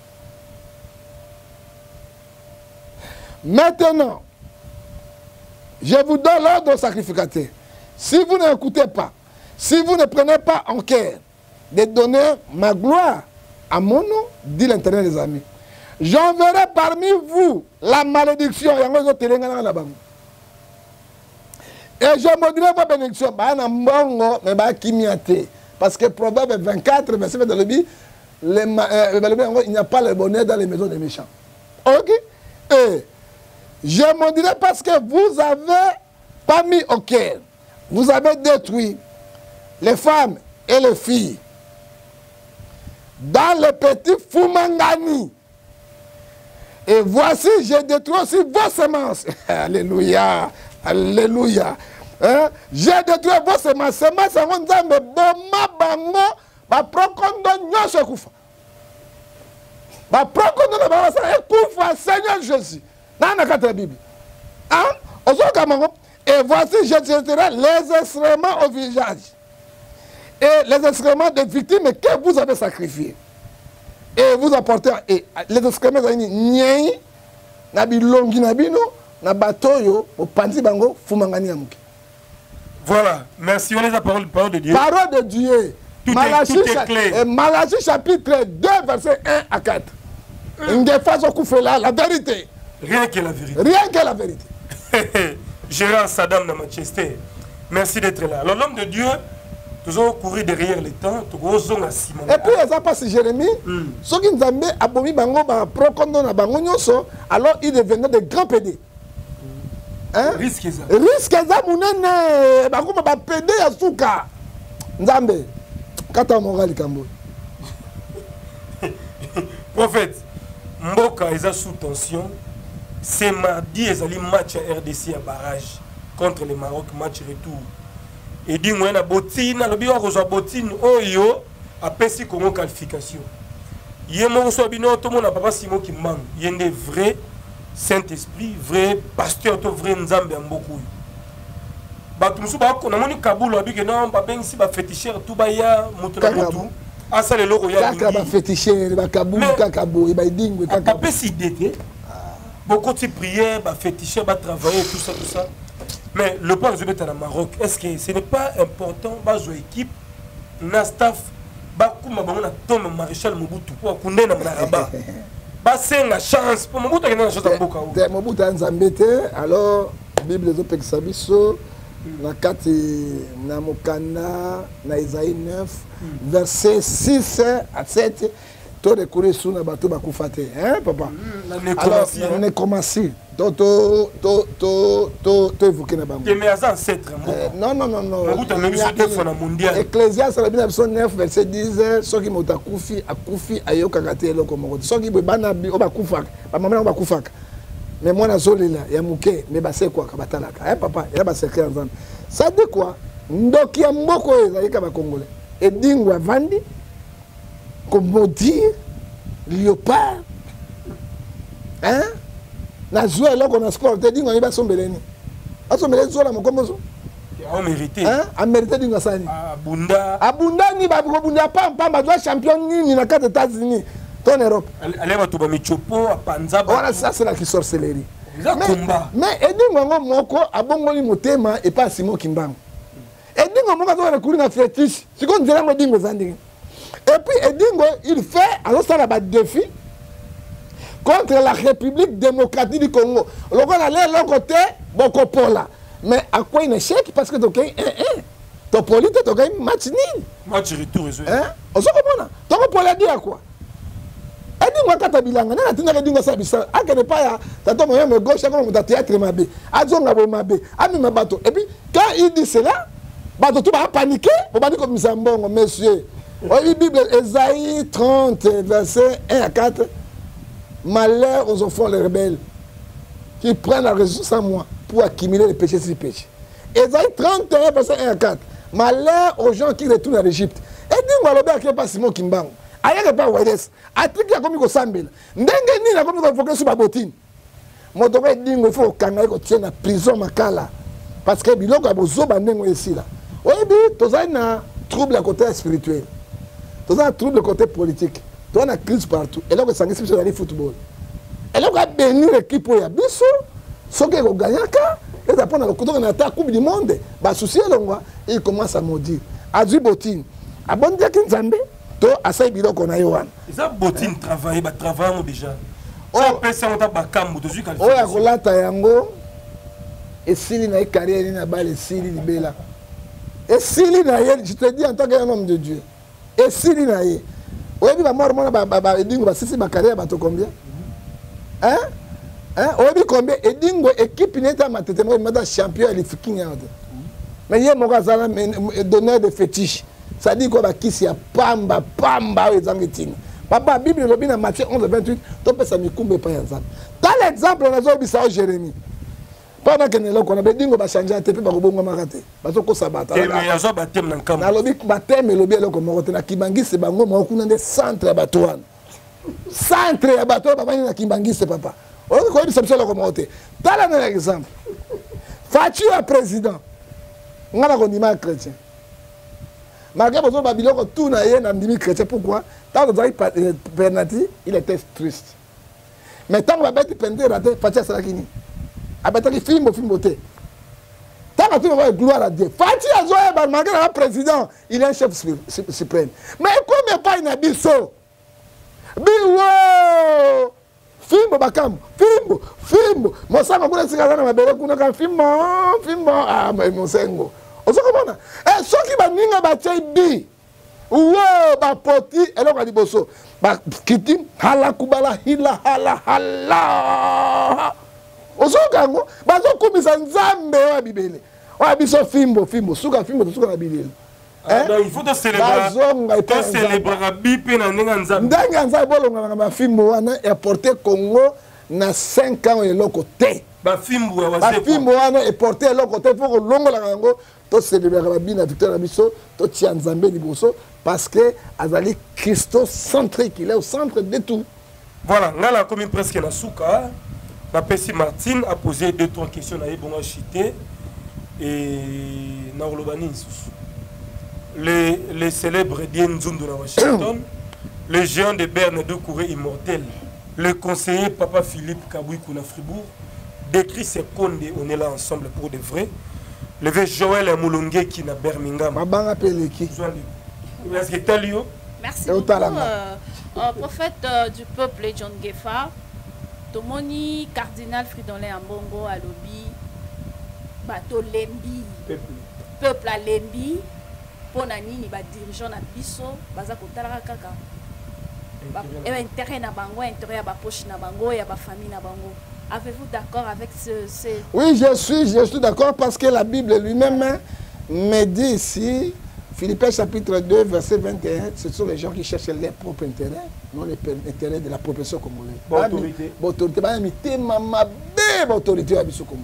Maintenant, je vous donne l'ordre au sacrificateur. Si vous n'écoutez pas, si vous ne prenez pas en cœur de donner ma gloire à mon nom, dit l'Éternel des amis, j'enverrai parmi vous la malédiction. Et je maudirai vos bénédictions. Parce que Proverbe vingt-quatre, verset vingt, il n'y a pas le bonheur dans les maisons des méchants. Ok? Et je maudirai parce que vous avez pas mis au cœur. Vous avez détruit les femmes et les filles dans les petits Fumangani. Et voici, j'ai détruit aussi vos semences. Alléluia. Alléluia. Hein? J'ai détruit vos semences. Semences, c'est un peu boma bango. Ba prokondo nyosho kufa. Ba prokondo na ba sa kufa Seigneur Jésus. Dans la Bible. Hein? Et voici, je jeterai les excréments au visage. Et les excréments des victimes que vous avez sacrifiés. Et vous apportez. Et les excréments, ni nabi longi nabino, nabatoyo, au panzi bango, fumangani amuki. Voilà, merci. On les a parlé de parole de Dieu. Parole de Dieu. Tout Malachie, est, tout est clair. Malachie chapitre deux, verset un à quatre. Une des phases au là, la vérité. Rien que la vérité. Rien que la vérité. Gérard Saddam de Manchester, merci d'être là. Alors l'homme de Dieu, toujours courir derrière le temps, toujours zone à Simon. Et puis, ça passe Jérémie, ceux qui nous ont abomi bango ba prokondo na bango nyoso, alors ils devenaient des grands pédés. Hein? Risque ça. Risque ça munene, bango ba pédé ya suka. Nzambe, kata moral kambo. Prophète, Mboka est sous tension. C'est mardi, ils allaient match à R D C à barrage contre le Maroc, match retour. Et dit moi na botine, le bio reçoit botine, oh yo, a pessi comme qualification. Yé mon reçoit bino, tout le monde a pas si qui manque. Il y a des vrais Saint-Esprit, vrai pasteur, tout vrai Nzambe en beaucoup. Bah tout le monde a moni Kaboul, a dit que non, bah ben si bah féticheur, tout bah ya, moto na moto. Ah ça le logo ya. Kaka bah féticheur, bah Kaboul, Kakabo, bah dingue, Kaka. Pas si d'été. Beaucoup de prières, bah, féticheurs, bah, travailler, tout ça, tout ça. Mais le point que je vais au Maroc, est-ce que ce n'est pas important, bah, jouer équipe, na staff, bah, comme on a tombé maréchal Mobutu, pour qu'on ait un rabat. Bah, c'est une chance. Pour Mobutu, il y a une chance à beaucoup. Mobutu a Nzambete, alors, Bible de Peksabiso, na kati na Mokanda, na Isaïe neuf, verset six à sept. Tout de courir sous la bateau bakufate, hein papa? Alors, on est commencé. To to to to to to évoquer na bango. Mais à ancêtre. Non non non non. Mobutu a même sur deux fois na mondial. Ecclésiaste la Bible neuf verset dix, ceux qui mota kufi akufi ayoka kate eloko moko. Ceux qui bana bi obakufa, ba mama obakufa. Mais moi na zolela ya muke, mais ba c'est quoi ka batalaka. Hein papa, ya ba secret nzambe. Ça dit quoi? Ndoki ya mboko ezalika ba congolais. Et dingwa vandi comme maudire, léopard, hein? Na joué là qu'on a score, te dit qu'on y va sombrer ni. A sombrer sur la mon comme ça. A mérité. Hein? A mérité d'une sani. Abunda. Abunda ni ba Bunda pas pas ba champion ni ni na quatre États-Unis, ton Europe. Allez va tuba michopo a Panza. Voilà ça c'est la qui sorcellerie. Mais mais edingo ngo moko abongoli motema et pas Simon Kimbangu. Edingo moko zo na courir na fétiche. Siko ndira ngo dingo zandingi. Et puis, Edingo, il fait, alors ça, un défi contre la République démocratique du Congo. Donc, on allait de l'autre côté, Bokopola. Mais à quoi il échec? Parce que tu as un un. Ton politique, tu as un match nul. Match retour, hein? On se comprend là. Ton politique dit à quoi? dingo akata bilanga na tinaka dingo sa bisa akene pa ya tato moyen me gauche comme mon théâtre mabe azonga bo mabe ami mabato et puis quand il dit cela bato tout va paniquer on va dire comme Zambongo monsieur oui Bible Ésaïe trente verset un à quatre malheur aux enfants les rebelles qui prennent la raison sans moi pour accumuler les péchés sur péché. Ésaïe trente et un verset un à quatre malheur aux gens qui retournent à l'Égypte et dingo alobe akye pas Simon Kimbangu ayeke pa wedes atriki akomi kosambela ndenge nini akomi kofoke sur babotine moto ko edingo il faut okanga ye kotie na prison makala parce que biloko ya bozoba ndenge esila oyebi tozali na trouble ya côté spirituel tozali na trouble côté politique tozali na crise partout eloko esangisi biso ezali football eloko abenir équipe oyo ya biso soki ekoganyaka eza mpona lokotoka na ata coupe du monde basusi elongwa il commence à maudire azwi botine abondiaki nzambe to asai biloko na yo wana eza botine travailler ba travailler déjà ça pesa on ta bakambu to zui qualifié oya kolata yango esili na carrière na bale esili libela esili na ye je te dis en tant qu'un homme de Dieu esili na ye oyebi ba mort mona ba ba edingo ba sisi ba carrière ba to combien hein hein oyebi combien edingo équipe neta matete mo mata champion elle fucking out mais ye moko azala donneur de fétiche ça dit quoi bakisi ya pamba pamba ezangetini papa Bible lobi na Matthieu onze vingt-huit to pesa mikumbe pa ya nzambe tal exemple nazo bisa Jérémie pendant que ne lokona be dingo ba changer te pe ba kobonga makate bazo ko sabata mais yazo ba tem na nkambo na lobi ba tem lobi eloko moko te na kibangisi bango moko kuna nde centre ya bato wana centre ya bato ba bani na kibangisi papa o ko bisa biso eloko moko te tala na exemple Fachi ya président ngana ko ndima chrétien malgré besoin de biloko tout na ye na ndimi chrétien pourquoi tant que Bernati il était triste mais tant que va bête pendre raté Fachi ça kini abetaki film film beauté tant que tu vas gloire à Dieu Fachi azoe ba malgré le président il est un chef suprême mais comme pas une biso biwo film bakam film film mosango kuna sikala na mabele kuna ka film film ah mosengo osokomona eh soki baninga batie bi wo ba poti eloko liboso ba kiti hala kubala hila hala hala osokango bazokumisa nzambe wa bibele wa biso fimbo fimbo suka fimbo suka na bibele eh donc il faut te célébrer te célébrer bi pe na ndenge nzambe ndenge nzambe bolonga na ba fimbo wana e porter Congo na cinq ans eloko te ba fimbo wa ba fimbo wana e porter eloko te faut longola yango to célébrer ba bina victoire na biso to tia nzambe liboso parce que azali Christo centrique il est au centre de tout. Voilà, ngala comme presque na souka na pesi Martine a posé deux trois questions na ebonga chité et na rolobani les les célèbres Dien Nzundu na Washington le géant de Berne de Corée immortel le conseiller Papa Philippe Kabouikou na Fribourg décrit ses condes on est là ensemble pour de vrai le vieux Joël Moulongue qui na Birmingham mabanga peleki est-ce que talio merci beaucoup euh, euh, prophète euh, du peuple John Gefa tomoni cardinal Fridolin Ambongo alobi bato lembi peuple peuple a lembi pona nini ba dirigeant na biso baza kotalaka kaka ba intérêt na bango intérêt ya ba poche na bango ya ba famille na bango. Avez-vous d'accord avec ce, ce... Oui, je suis, je suis d'accord parce que la Bible lui-même me dit ici, Philippiens chapitre deux, verset vingt et un, ce sont les gens qui cherchent leur propre intérêt, non l'intérêt de la population congolaise. Autorité. Autorité. Autorité. Autorité.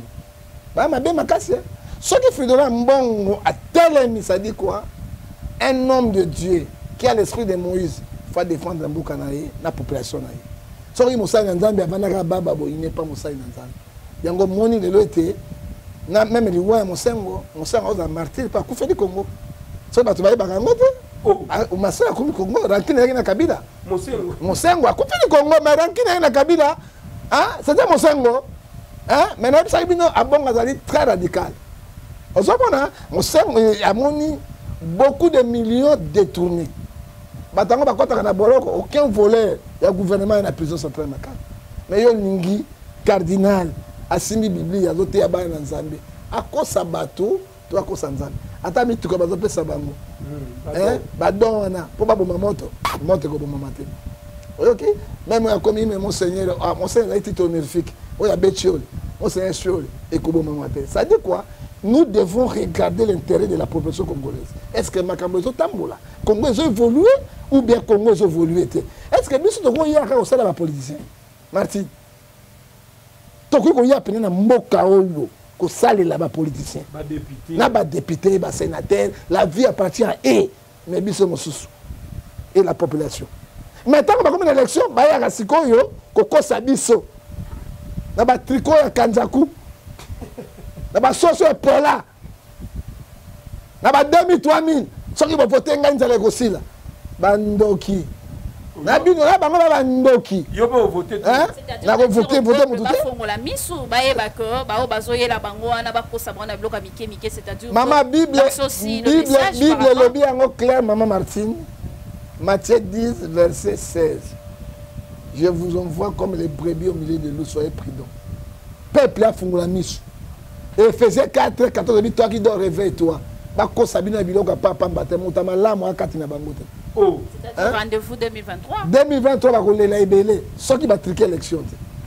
Autorité. Ce qui fait de là, bon, à tel ça dit quoi? Un homme de Dieu qui a l'esprit de Moïse, il faut défendre un bouc la population. Soki mosali nzambe abandaka baba bo il n'est pas mosali nzambe yango moni lelo ete na même liwa ya mosengo mosengo oza martyr pa kufeli Congo so bato baye bakango te o masala kumi Congo rankine yake na kabila mosengo mosengo akufeli Congo mais rankine yake na kabila hein c'était mosengo hein mais na bisa bino abonga zali très radical ozomona mosengo amoni beaucoup de millions détournés batango bakotaka na boloko aucun voleur ya gouvernement na prison centrale makala mais yo ningi cardinal asimbi biblia azote ya bana nzambe akosa bato to akosa nzambe ata mituka bazopesa bango eh badon wana po baboma moto moto ko bomama te Ok? Même comme il mon Seigneur, ah, mon Seigneur a été honorifique. Oh, il y a Betchiol. Mon Seigneur Chiol. Et Kobo Mamate. Ça dit quoi? Nous devons regarder l'intérêt de la population congolaise. Est-ce que Makambo est au Tambola? Congo est évolué ou bien Congo est évolué? Est-ce que nous devons y aller au sein de la politicien? Martin. Donc, il y a un moka oyo. Que ça les là-bas politiciens. Na ba député, ba sénateur, la vie appartient à eux. Mais biso mosusu. Et la population. Maintenant, comme une élection, bah y a sikoyo, koko sabiso. Na ba tricot ya Kanzaku. Na ba soso ya Pola. Na ba deux mille, trois mille. Ceux qui vont voter ngani za legosi là. Bandoki. Na bino na bango ba bandoki. Yo ba voter. Hein? Na ko voter voter mo voter. La misu ba e ba ko ba o bazoye la bango na ba ko sabona bloka mike mike, c'est-à-dire Maman Bible Bible Bible lobi yango clair maman Martine. Matthieu dix verset seize. Je vous envoie comme les brebis au milieu de loups, soyez prudents. Peuple a fondé la misu. Éphésiens quatre quatorze, toi qui dors réveille-toi. Ba ko sabina biloko papa mbate mutama la mo akati na bango te. Oh, c'est-à-dire hein? Rendez-vous deux mille vingt-trois. deux mille vingt-trois, va rouler la ébélé. Ceux qui va triquer l'élection.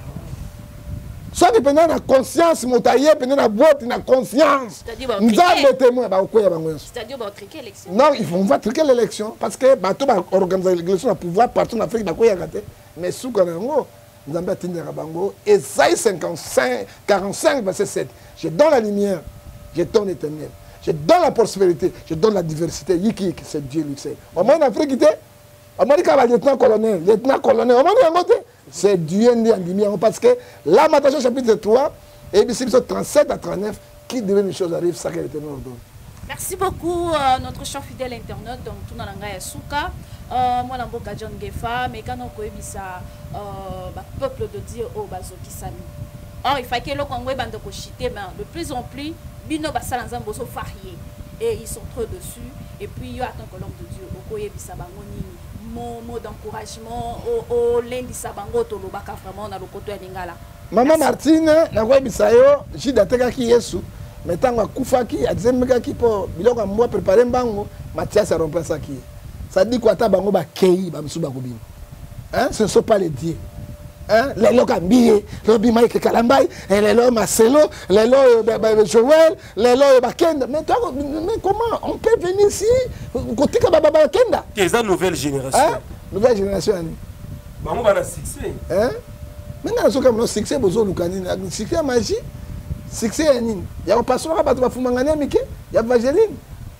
Ceux qui pendant la conscience, motaillé, pendant la boîte, la conscience. C'est-à-dire, nous avons témoins. C'est-à-dire, on va triquer l'élection. Non, il faut, on va triquer l'élection. Parce que, bah, tout va organiser l'élection, à pouvoir partout en Afrique, bah, quoi, y a gâté. Mais sous Congo, nous avons atteint Rabango. Esaïe cinquante-cinq, quarante-cinq, verset sept. Je donne la lumière, je donne l'éternel. Je donne la prospérité, je donne la diversité. Yiki, c'est Dieu lui sait. Au moins en Afrique, au moins quand le lieutenant-colonel, lieutenant-colonel, au moins c'est Dieu qui a mis en parce que là, maintenant, chapitre trois, et ici, trente-sept à trente-neuf, qui devient une chose arrive, ça qu'elle était ordonne. Merci beaucoup, euh, notre cher fidèle internaute, donc tout le monde est souka. Moi, je suis John Gefa, mais quand on connaît ça, le peuple de Dieu, oh, bazo qui s'amuse. Or, il faut que le Congo bande de chiter, mais de plus en plus, bino basala nzambo so varié et ils sont trop dessus. Et puis il y a tant que l'homme de Dieu, okoye bisabango nini, mot mot d'encouragement, au au lundi sabango to lobaka vraiment na lokoto ya lingala. Maman Martine, na kwa bisayo, jidateka ki Yesu, metango kufaki, adzemeka ki po biloko mwa préparer mbango, Mathias a remplacé qui. Ça dit quoi ta bango ba kei ba msuba kobino. Hein, ce ne sont pas les dieux. Hein? Les lots Gambier, les lots Mike Kalambay, les lots Marcelo, les lots Joël, les lots Bakenda. Mais, mais comment on peut venir ici côté Bakenda? C'est la nouvelle génération. Hein? Nouvelle génération. Bah, on va avoir succès. Hein? Mais nous avons un succès, nous avons un succès magie. Succès, il y a un passeur qui va faire un il y a Vageline.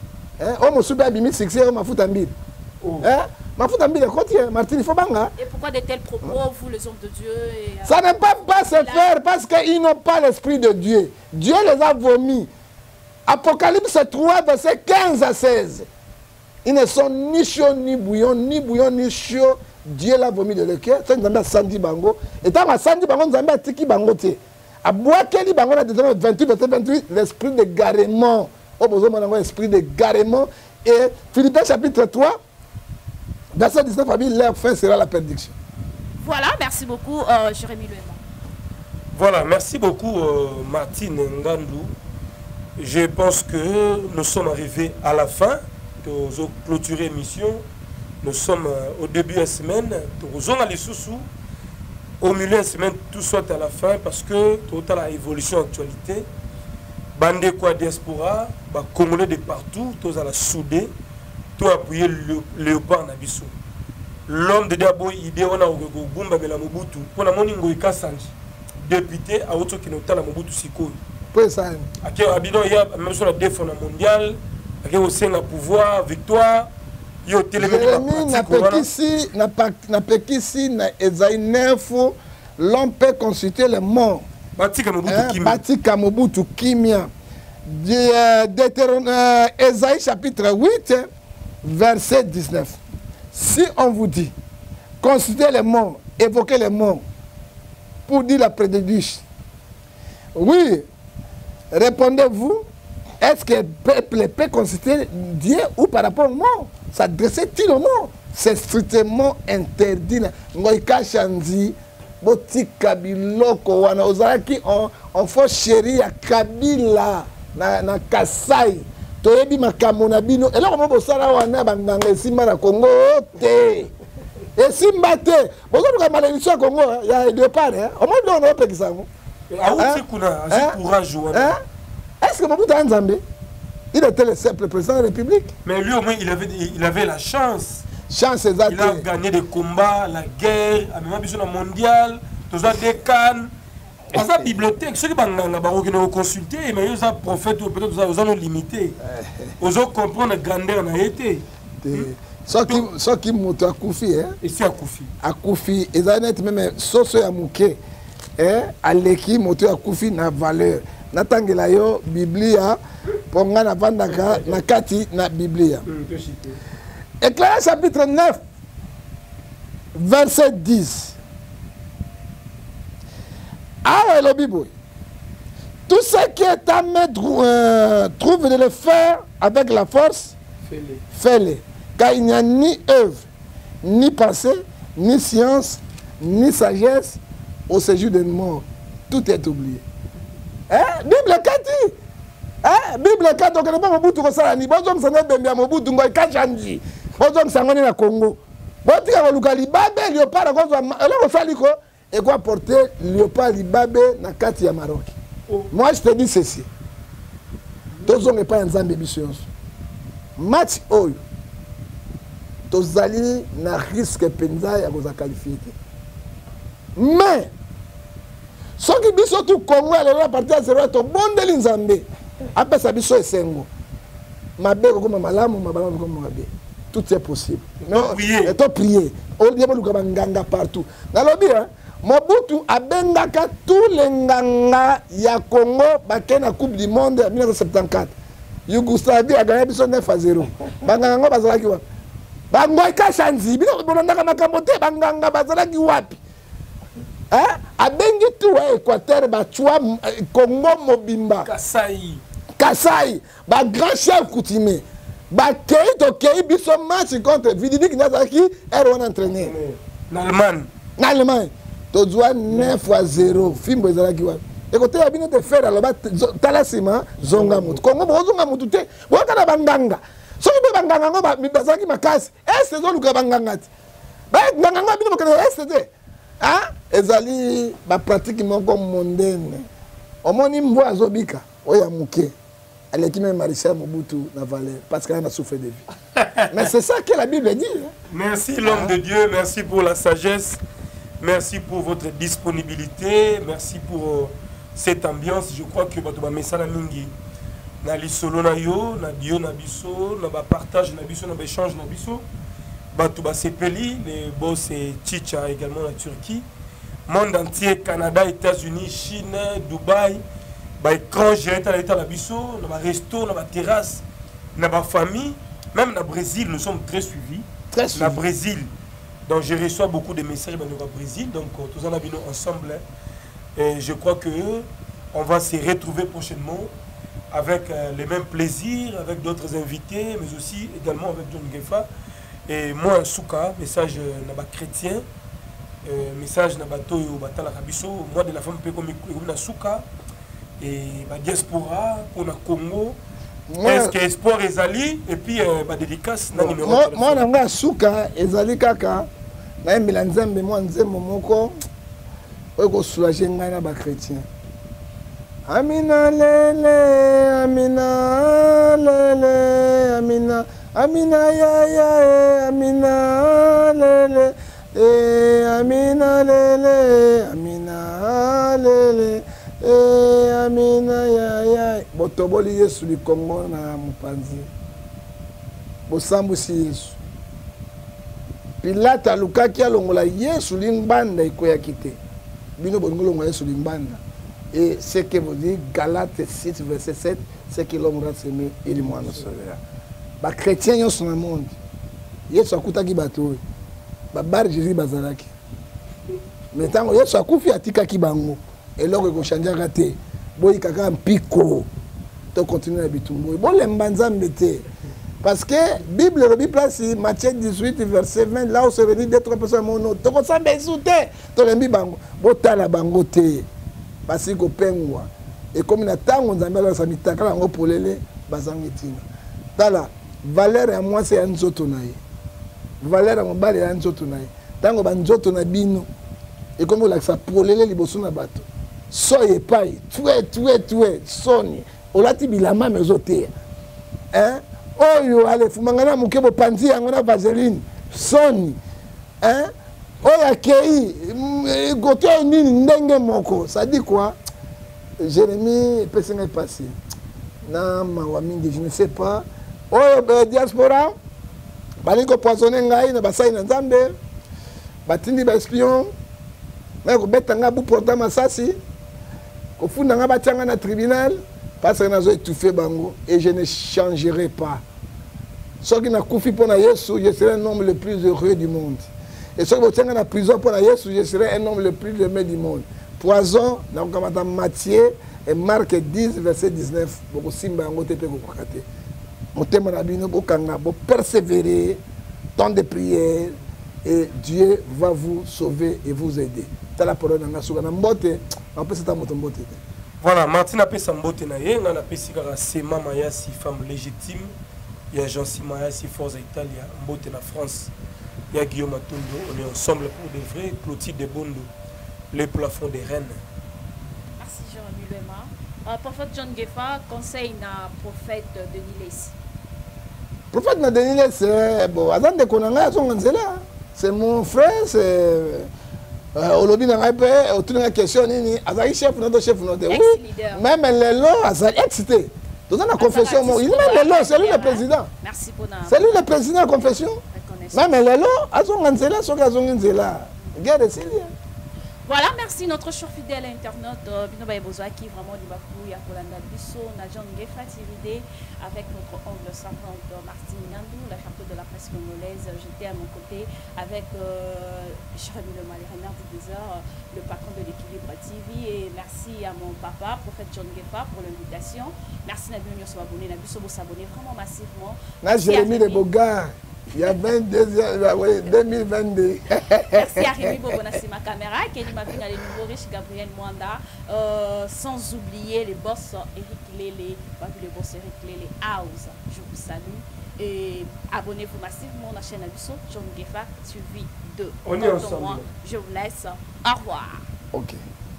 On m'a soupé à bimi succès, on m'a foutu un bide. Hein? Martin, il faut banga. Et pourquoi de tels propos, vous les hommes de Dieu et, euh, ça ne peut pas se faire parce qu'ils n'ont pas l'esprit de Dieu. Dieu les a vomis. Apocalypse trois, verset quinze à seize. Ils ne sont ni chauds, ni bouillons, ni bouillons, ni chauds. Dieu l'a vomi de leur cœur. C'est un Sandi Bango. Et tant que Sandi Bango, nous avons Tiki Bango. À Boakeli Bango, on a vingt-huit, verset vingt-huit, l'esprit de garement. Au besoin, on a l'esprit de garement. Et Philippiens chapitre trois. Dans cette dix-neuf famille, leur fin sera la prédiction. Voilà, merci beaucoup, euh, Jérémy Luema. Voilà, merci beaucoup, euh, Martine Ngandou. Je pense que nous sommes arrivés à la fin de clôturer l'émission. Nous sommes euh, au début de la semaine. Nous sommes allés sous au milieu de la semaine, tout soit à la fin parce que tout à la évolution actualité. Bande quoi diaspora, bah, Congolais de partout, tous à la soudée. Tout appuyer le léopard Nabiso. L'homme de d'abord idée on a au Gumba de la Mobutu. Pour la moningo Ikasanji, député à autre qui nota la Mobutu Siko. Pour ça. À qui abidon il y a même sur la défense mondiale, à qui au sein la pouvoir, victoire. Yo télémédie. Jérémy n'a pas ici, n'a pas n'a pas ici, n'a Esaïe neuf. L'homme peut consulter les morts. Bati Kamobutu Kimia. Bati Kamobutu Kimia. Esaïe chapitre huit. Verset dix-neuf. Si on vous dit, consultez les morts, évoquez les morts, pour dire la prédiction. Oui, répondez-vous, est-ce que le peuple peut consulter Dieu ou par rapport aux morts? S'adresser-il aux morts? C'est strictement interdit. Ngoïka Chanzi, Boti Kabiloko, Wana Ozaraki, on fait chérir à Kabila, na Kasai. Toyebi makambo na bino eloko mo bosala wana banganga esima na Congo te Et si mbate, vous avez une malédiction au Congo, il y a deux parts. Au moins, on a pas ça. Est-ce que Mobutu a Nzambe? Il était le simple président de la République. Mais lui, au moins, il avait, il avait la chance. Chance exacte. Il a gagné des combats, la guerre, a même besoin de mondial, tous des cannes. Dans la bibliothèque, ceux qui ont consulté, mais ils ont prophète, peut-être ils ont limité. Ils ont compris la grandeur en été. Ceux qui montent à Koufi, ici à Koufi. À Koufi, ils ont été même socio à Mouké. À l'équipe, monter à Koufi, na valeur. Natangela yo Biblia, pour nga na vandaka, na kati na Biblia. Éclairage chapitre neuf, verset dix. Ah ouais, le Bible. Tout ce qui est à mettre, euh, trouve de le faire avec la force, fais-le. Fais-le. Car il n'y a ni œuvre, ni pensée, ni science, ni sagesse au séjour des morts. Tout est oublié. Hein? Bible kati. Hein? Bible kati, on ne connaît pas Mobutu Kosalani. Bonjour, ça n'est pas bien Mobutu Ngoy Kachanji. Bonjour, ça n'est pas Congo. Bonjour, ça n'est pas Libabe, Léopard, Saliko. Et quoi porter Léopard Libabe na kati ya Maroc. Moi, je te dis ceci. Tous on n'est pas un Zambé mission. Match oyo. Tous ali na risque penza ya koza qualifié. Mais ce qui biso tout Congo elle est partie à zéro to bondeli Nzambe. Après ça biso esengo. Mabe ko ma malamu mabalamu ko mabe. Tout est possible. Non, et to prier. Au diable lu ka nganga partout. Na lobi hein. Mobutu abengaka tous les nganga ya Congo baké na Coupe du Monde en mille neuf cent soixante-quatorze. Yougoslavie a gagné biso neuf à zéro. Banganga bazalaki wa. Bangoy Kachanzi, bino bolondaka makambo te banganga bazalaki wapi? Hein? Abengi tout Équateur batwa Congo mobimba. Kasai. Kasai, ba grand chef coutumier. Ba kei to kei biso match contre Vidinik Nazaki er on entraîné. En Allemagne. En Allemagne. To doit neuf à zéro. Fimbo ezalaki wapi? Écoutez, il y a bien de faire alors talasima zonga mutu. Congo bo zonga mutu te. Bo kana banganga. So ki banganga ngo ba mibazaki makasi. Est ce zo luka banganga ti. Ba nganga ngo bino kana est te. Hein? Ezali ba pratique moko mondaine. Omoni mbo azobika oya muke. Aleki même Marshal Mobutu na valeur parce qu'elle a souffert de vie. Mais c'est ça que la Bible dit. Hein? Merci l'homme de Dieu, merci pour la sagesse. Merci pour votre disponibilité, merci pour euh, cette ambiance. Je crois que votre message mingi na lisolo na yo, na dio na biso, na ba partage na biso, na ba échange na biso. Batu ba sepeli, les boss et Chicha également la Turquie. Monde entier, Canada, États-Unis, Chine, Dubaï. Ba étranger à l'état la biso, na ba resto, na ba terrasse, na ba famille, même na Brésil, nous sommes très suivis. Très suivis. Na Brésil. Donc je reçois beaucoup de messages au Brésil, donc tous en avons ensemble. Et je crois que on va se retrouver prochainement avec euh, les mêmes plaisirs, avec d'autres invités, mais aussi également avec John Gefa. Et moi, Souka, message euh, naba chrétien, euh, message naba toyo batala kabiso, moi de la femme peu comme na Souka et ba diaspora pour le Congo. Est-ce que espoir ezali et puis euh, ba dédicace na numéro. Moi moi nanga Souka ezali kaka. Na mbila nzambe mwa nzembo moko oko soulager ngai na ba chrétien. Amina lele amina lele amina amina ya ya amina lele eh amina lele amina lele eh amina ya ya botoboli Yesu li Congo na mupanzi. Bosambusi Yesu. Pilate alukaki alongola Yesu limbanda ikoya kite. Bino bongolongo Yesu limbanda. Et ce que vous dites, Galates six, verset sept, c'est que l'homme va s'aimer, il est moins sauveur. Les chrétiens ils sont dans le monde. Yesu akutaki bato. Ba bar Jésus bazalaki. Maintenant Yesu akufi atikaki bango. Et là ko changer raté. Boy kaka mpiko. To continuer bitumbo. Bon lemba nzambe te. Parce que la Bible, la Bible, c'est Matthieu dix-huit, verset vingt, là où se réunit deux, trois personnes, mon nom. Tu as besoin de tu as besoin de tu as besoin de parce que pengwa. Et comme il a tant on a mis ça mita kala ngo polele bazangitina. Tala valeur à moi c'est un zotonaï. Valeur à mon bal est un zotonaï. tango banzoto na bino et comme la ça polele liboso na bato soye pai tué tué tué soni olati bilama mezote hein oyo ale fumangana mukebo panzi yango na vaseline soni hein oya kei goto nini ndenge moko ça dit quoi Jérémie personne est passé na mawa mingi je ne sais pas oyo be diaspora baliko poisonner ngai na basai na nzambe batindi ba espion mais ko betanga bu porta masasi ko funda nga batanga na tribunal parce que nazo étouffé bango et je ne changerai pas. Ce qui n'a koufi pour na Yesu, je serai un homme le plus heureux du monde. Et ce qui est en prison pour na Yesu, je serai un homme le plus aimé du monde. Poison, donc comme Matthieu et Marc dix verset dix-neuf, beaucoup simba ngo tepe ko kwakate. Motema na bino bokanga bo persévérer, temps de prière et Dieu va vous sauver et vous aider. C'est la parole na suka na mbote, on peut ça moto mbote. Voilà, Martine a fait sa mbote na ye, on a fait sigara Sema Mayasi femme légitime. Il y a Jean-Cy Mayasi Forza Italia, mbote na France. Il y a Guillaume Atondo, on est ensemble pour de vrai, Clotilde de Bondo, les plafonds des reines. Merci Jérémie Lema. Euh, prophète John Gefa conseille na prophète Denis Lessi. Prophète na Denis Lessi, c'est bon, avant de connaître son Anzela, c'est mon frère, c'est Olobi na ngai pe autour de question nini azali chef notre chef notre oui même Lelo azali excité dans la confession il même Lelo c'est lui le président merci pour c'est lui le président de la confession même Lelo azonga nzela soka azonga nzela guerre c'est lui. Voilà, merci notre cher fidèle internaute Bino Baebozoa qui vraiment du Bafou ya Kolanda Bisso na John Gefa T V D avec notre oncle savant Martin Ngandou, la charte de la presse congolaise. J'étais à mon côté avec euh, Jérémie Lema, les renards du désert, le patron de l'équilibre T V, et merci à mon papa, prophète John Gefa, pour l'invitation. Merci Nabi Onyo s'abonner, Nabi Sobo s'abonner vraiment massivement. Na Jérémie de Boga. Il y a vingt-deux heures, oui, deux mille vingt-deux. Merci à Rémi Bobonassi, ma caméra, qui est ma fille, les nouveaux riches, Gabriel Mwanda. Euh, sans oublier les boss Eric Lélé, le boss Eric Lélé House. Je vous salue. Et abonnez-vous massivement à la chaîne Abisso, John Gefa, suivi de. On est ensemble. Je vous laisse. Au revoir. Ok.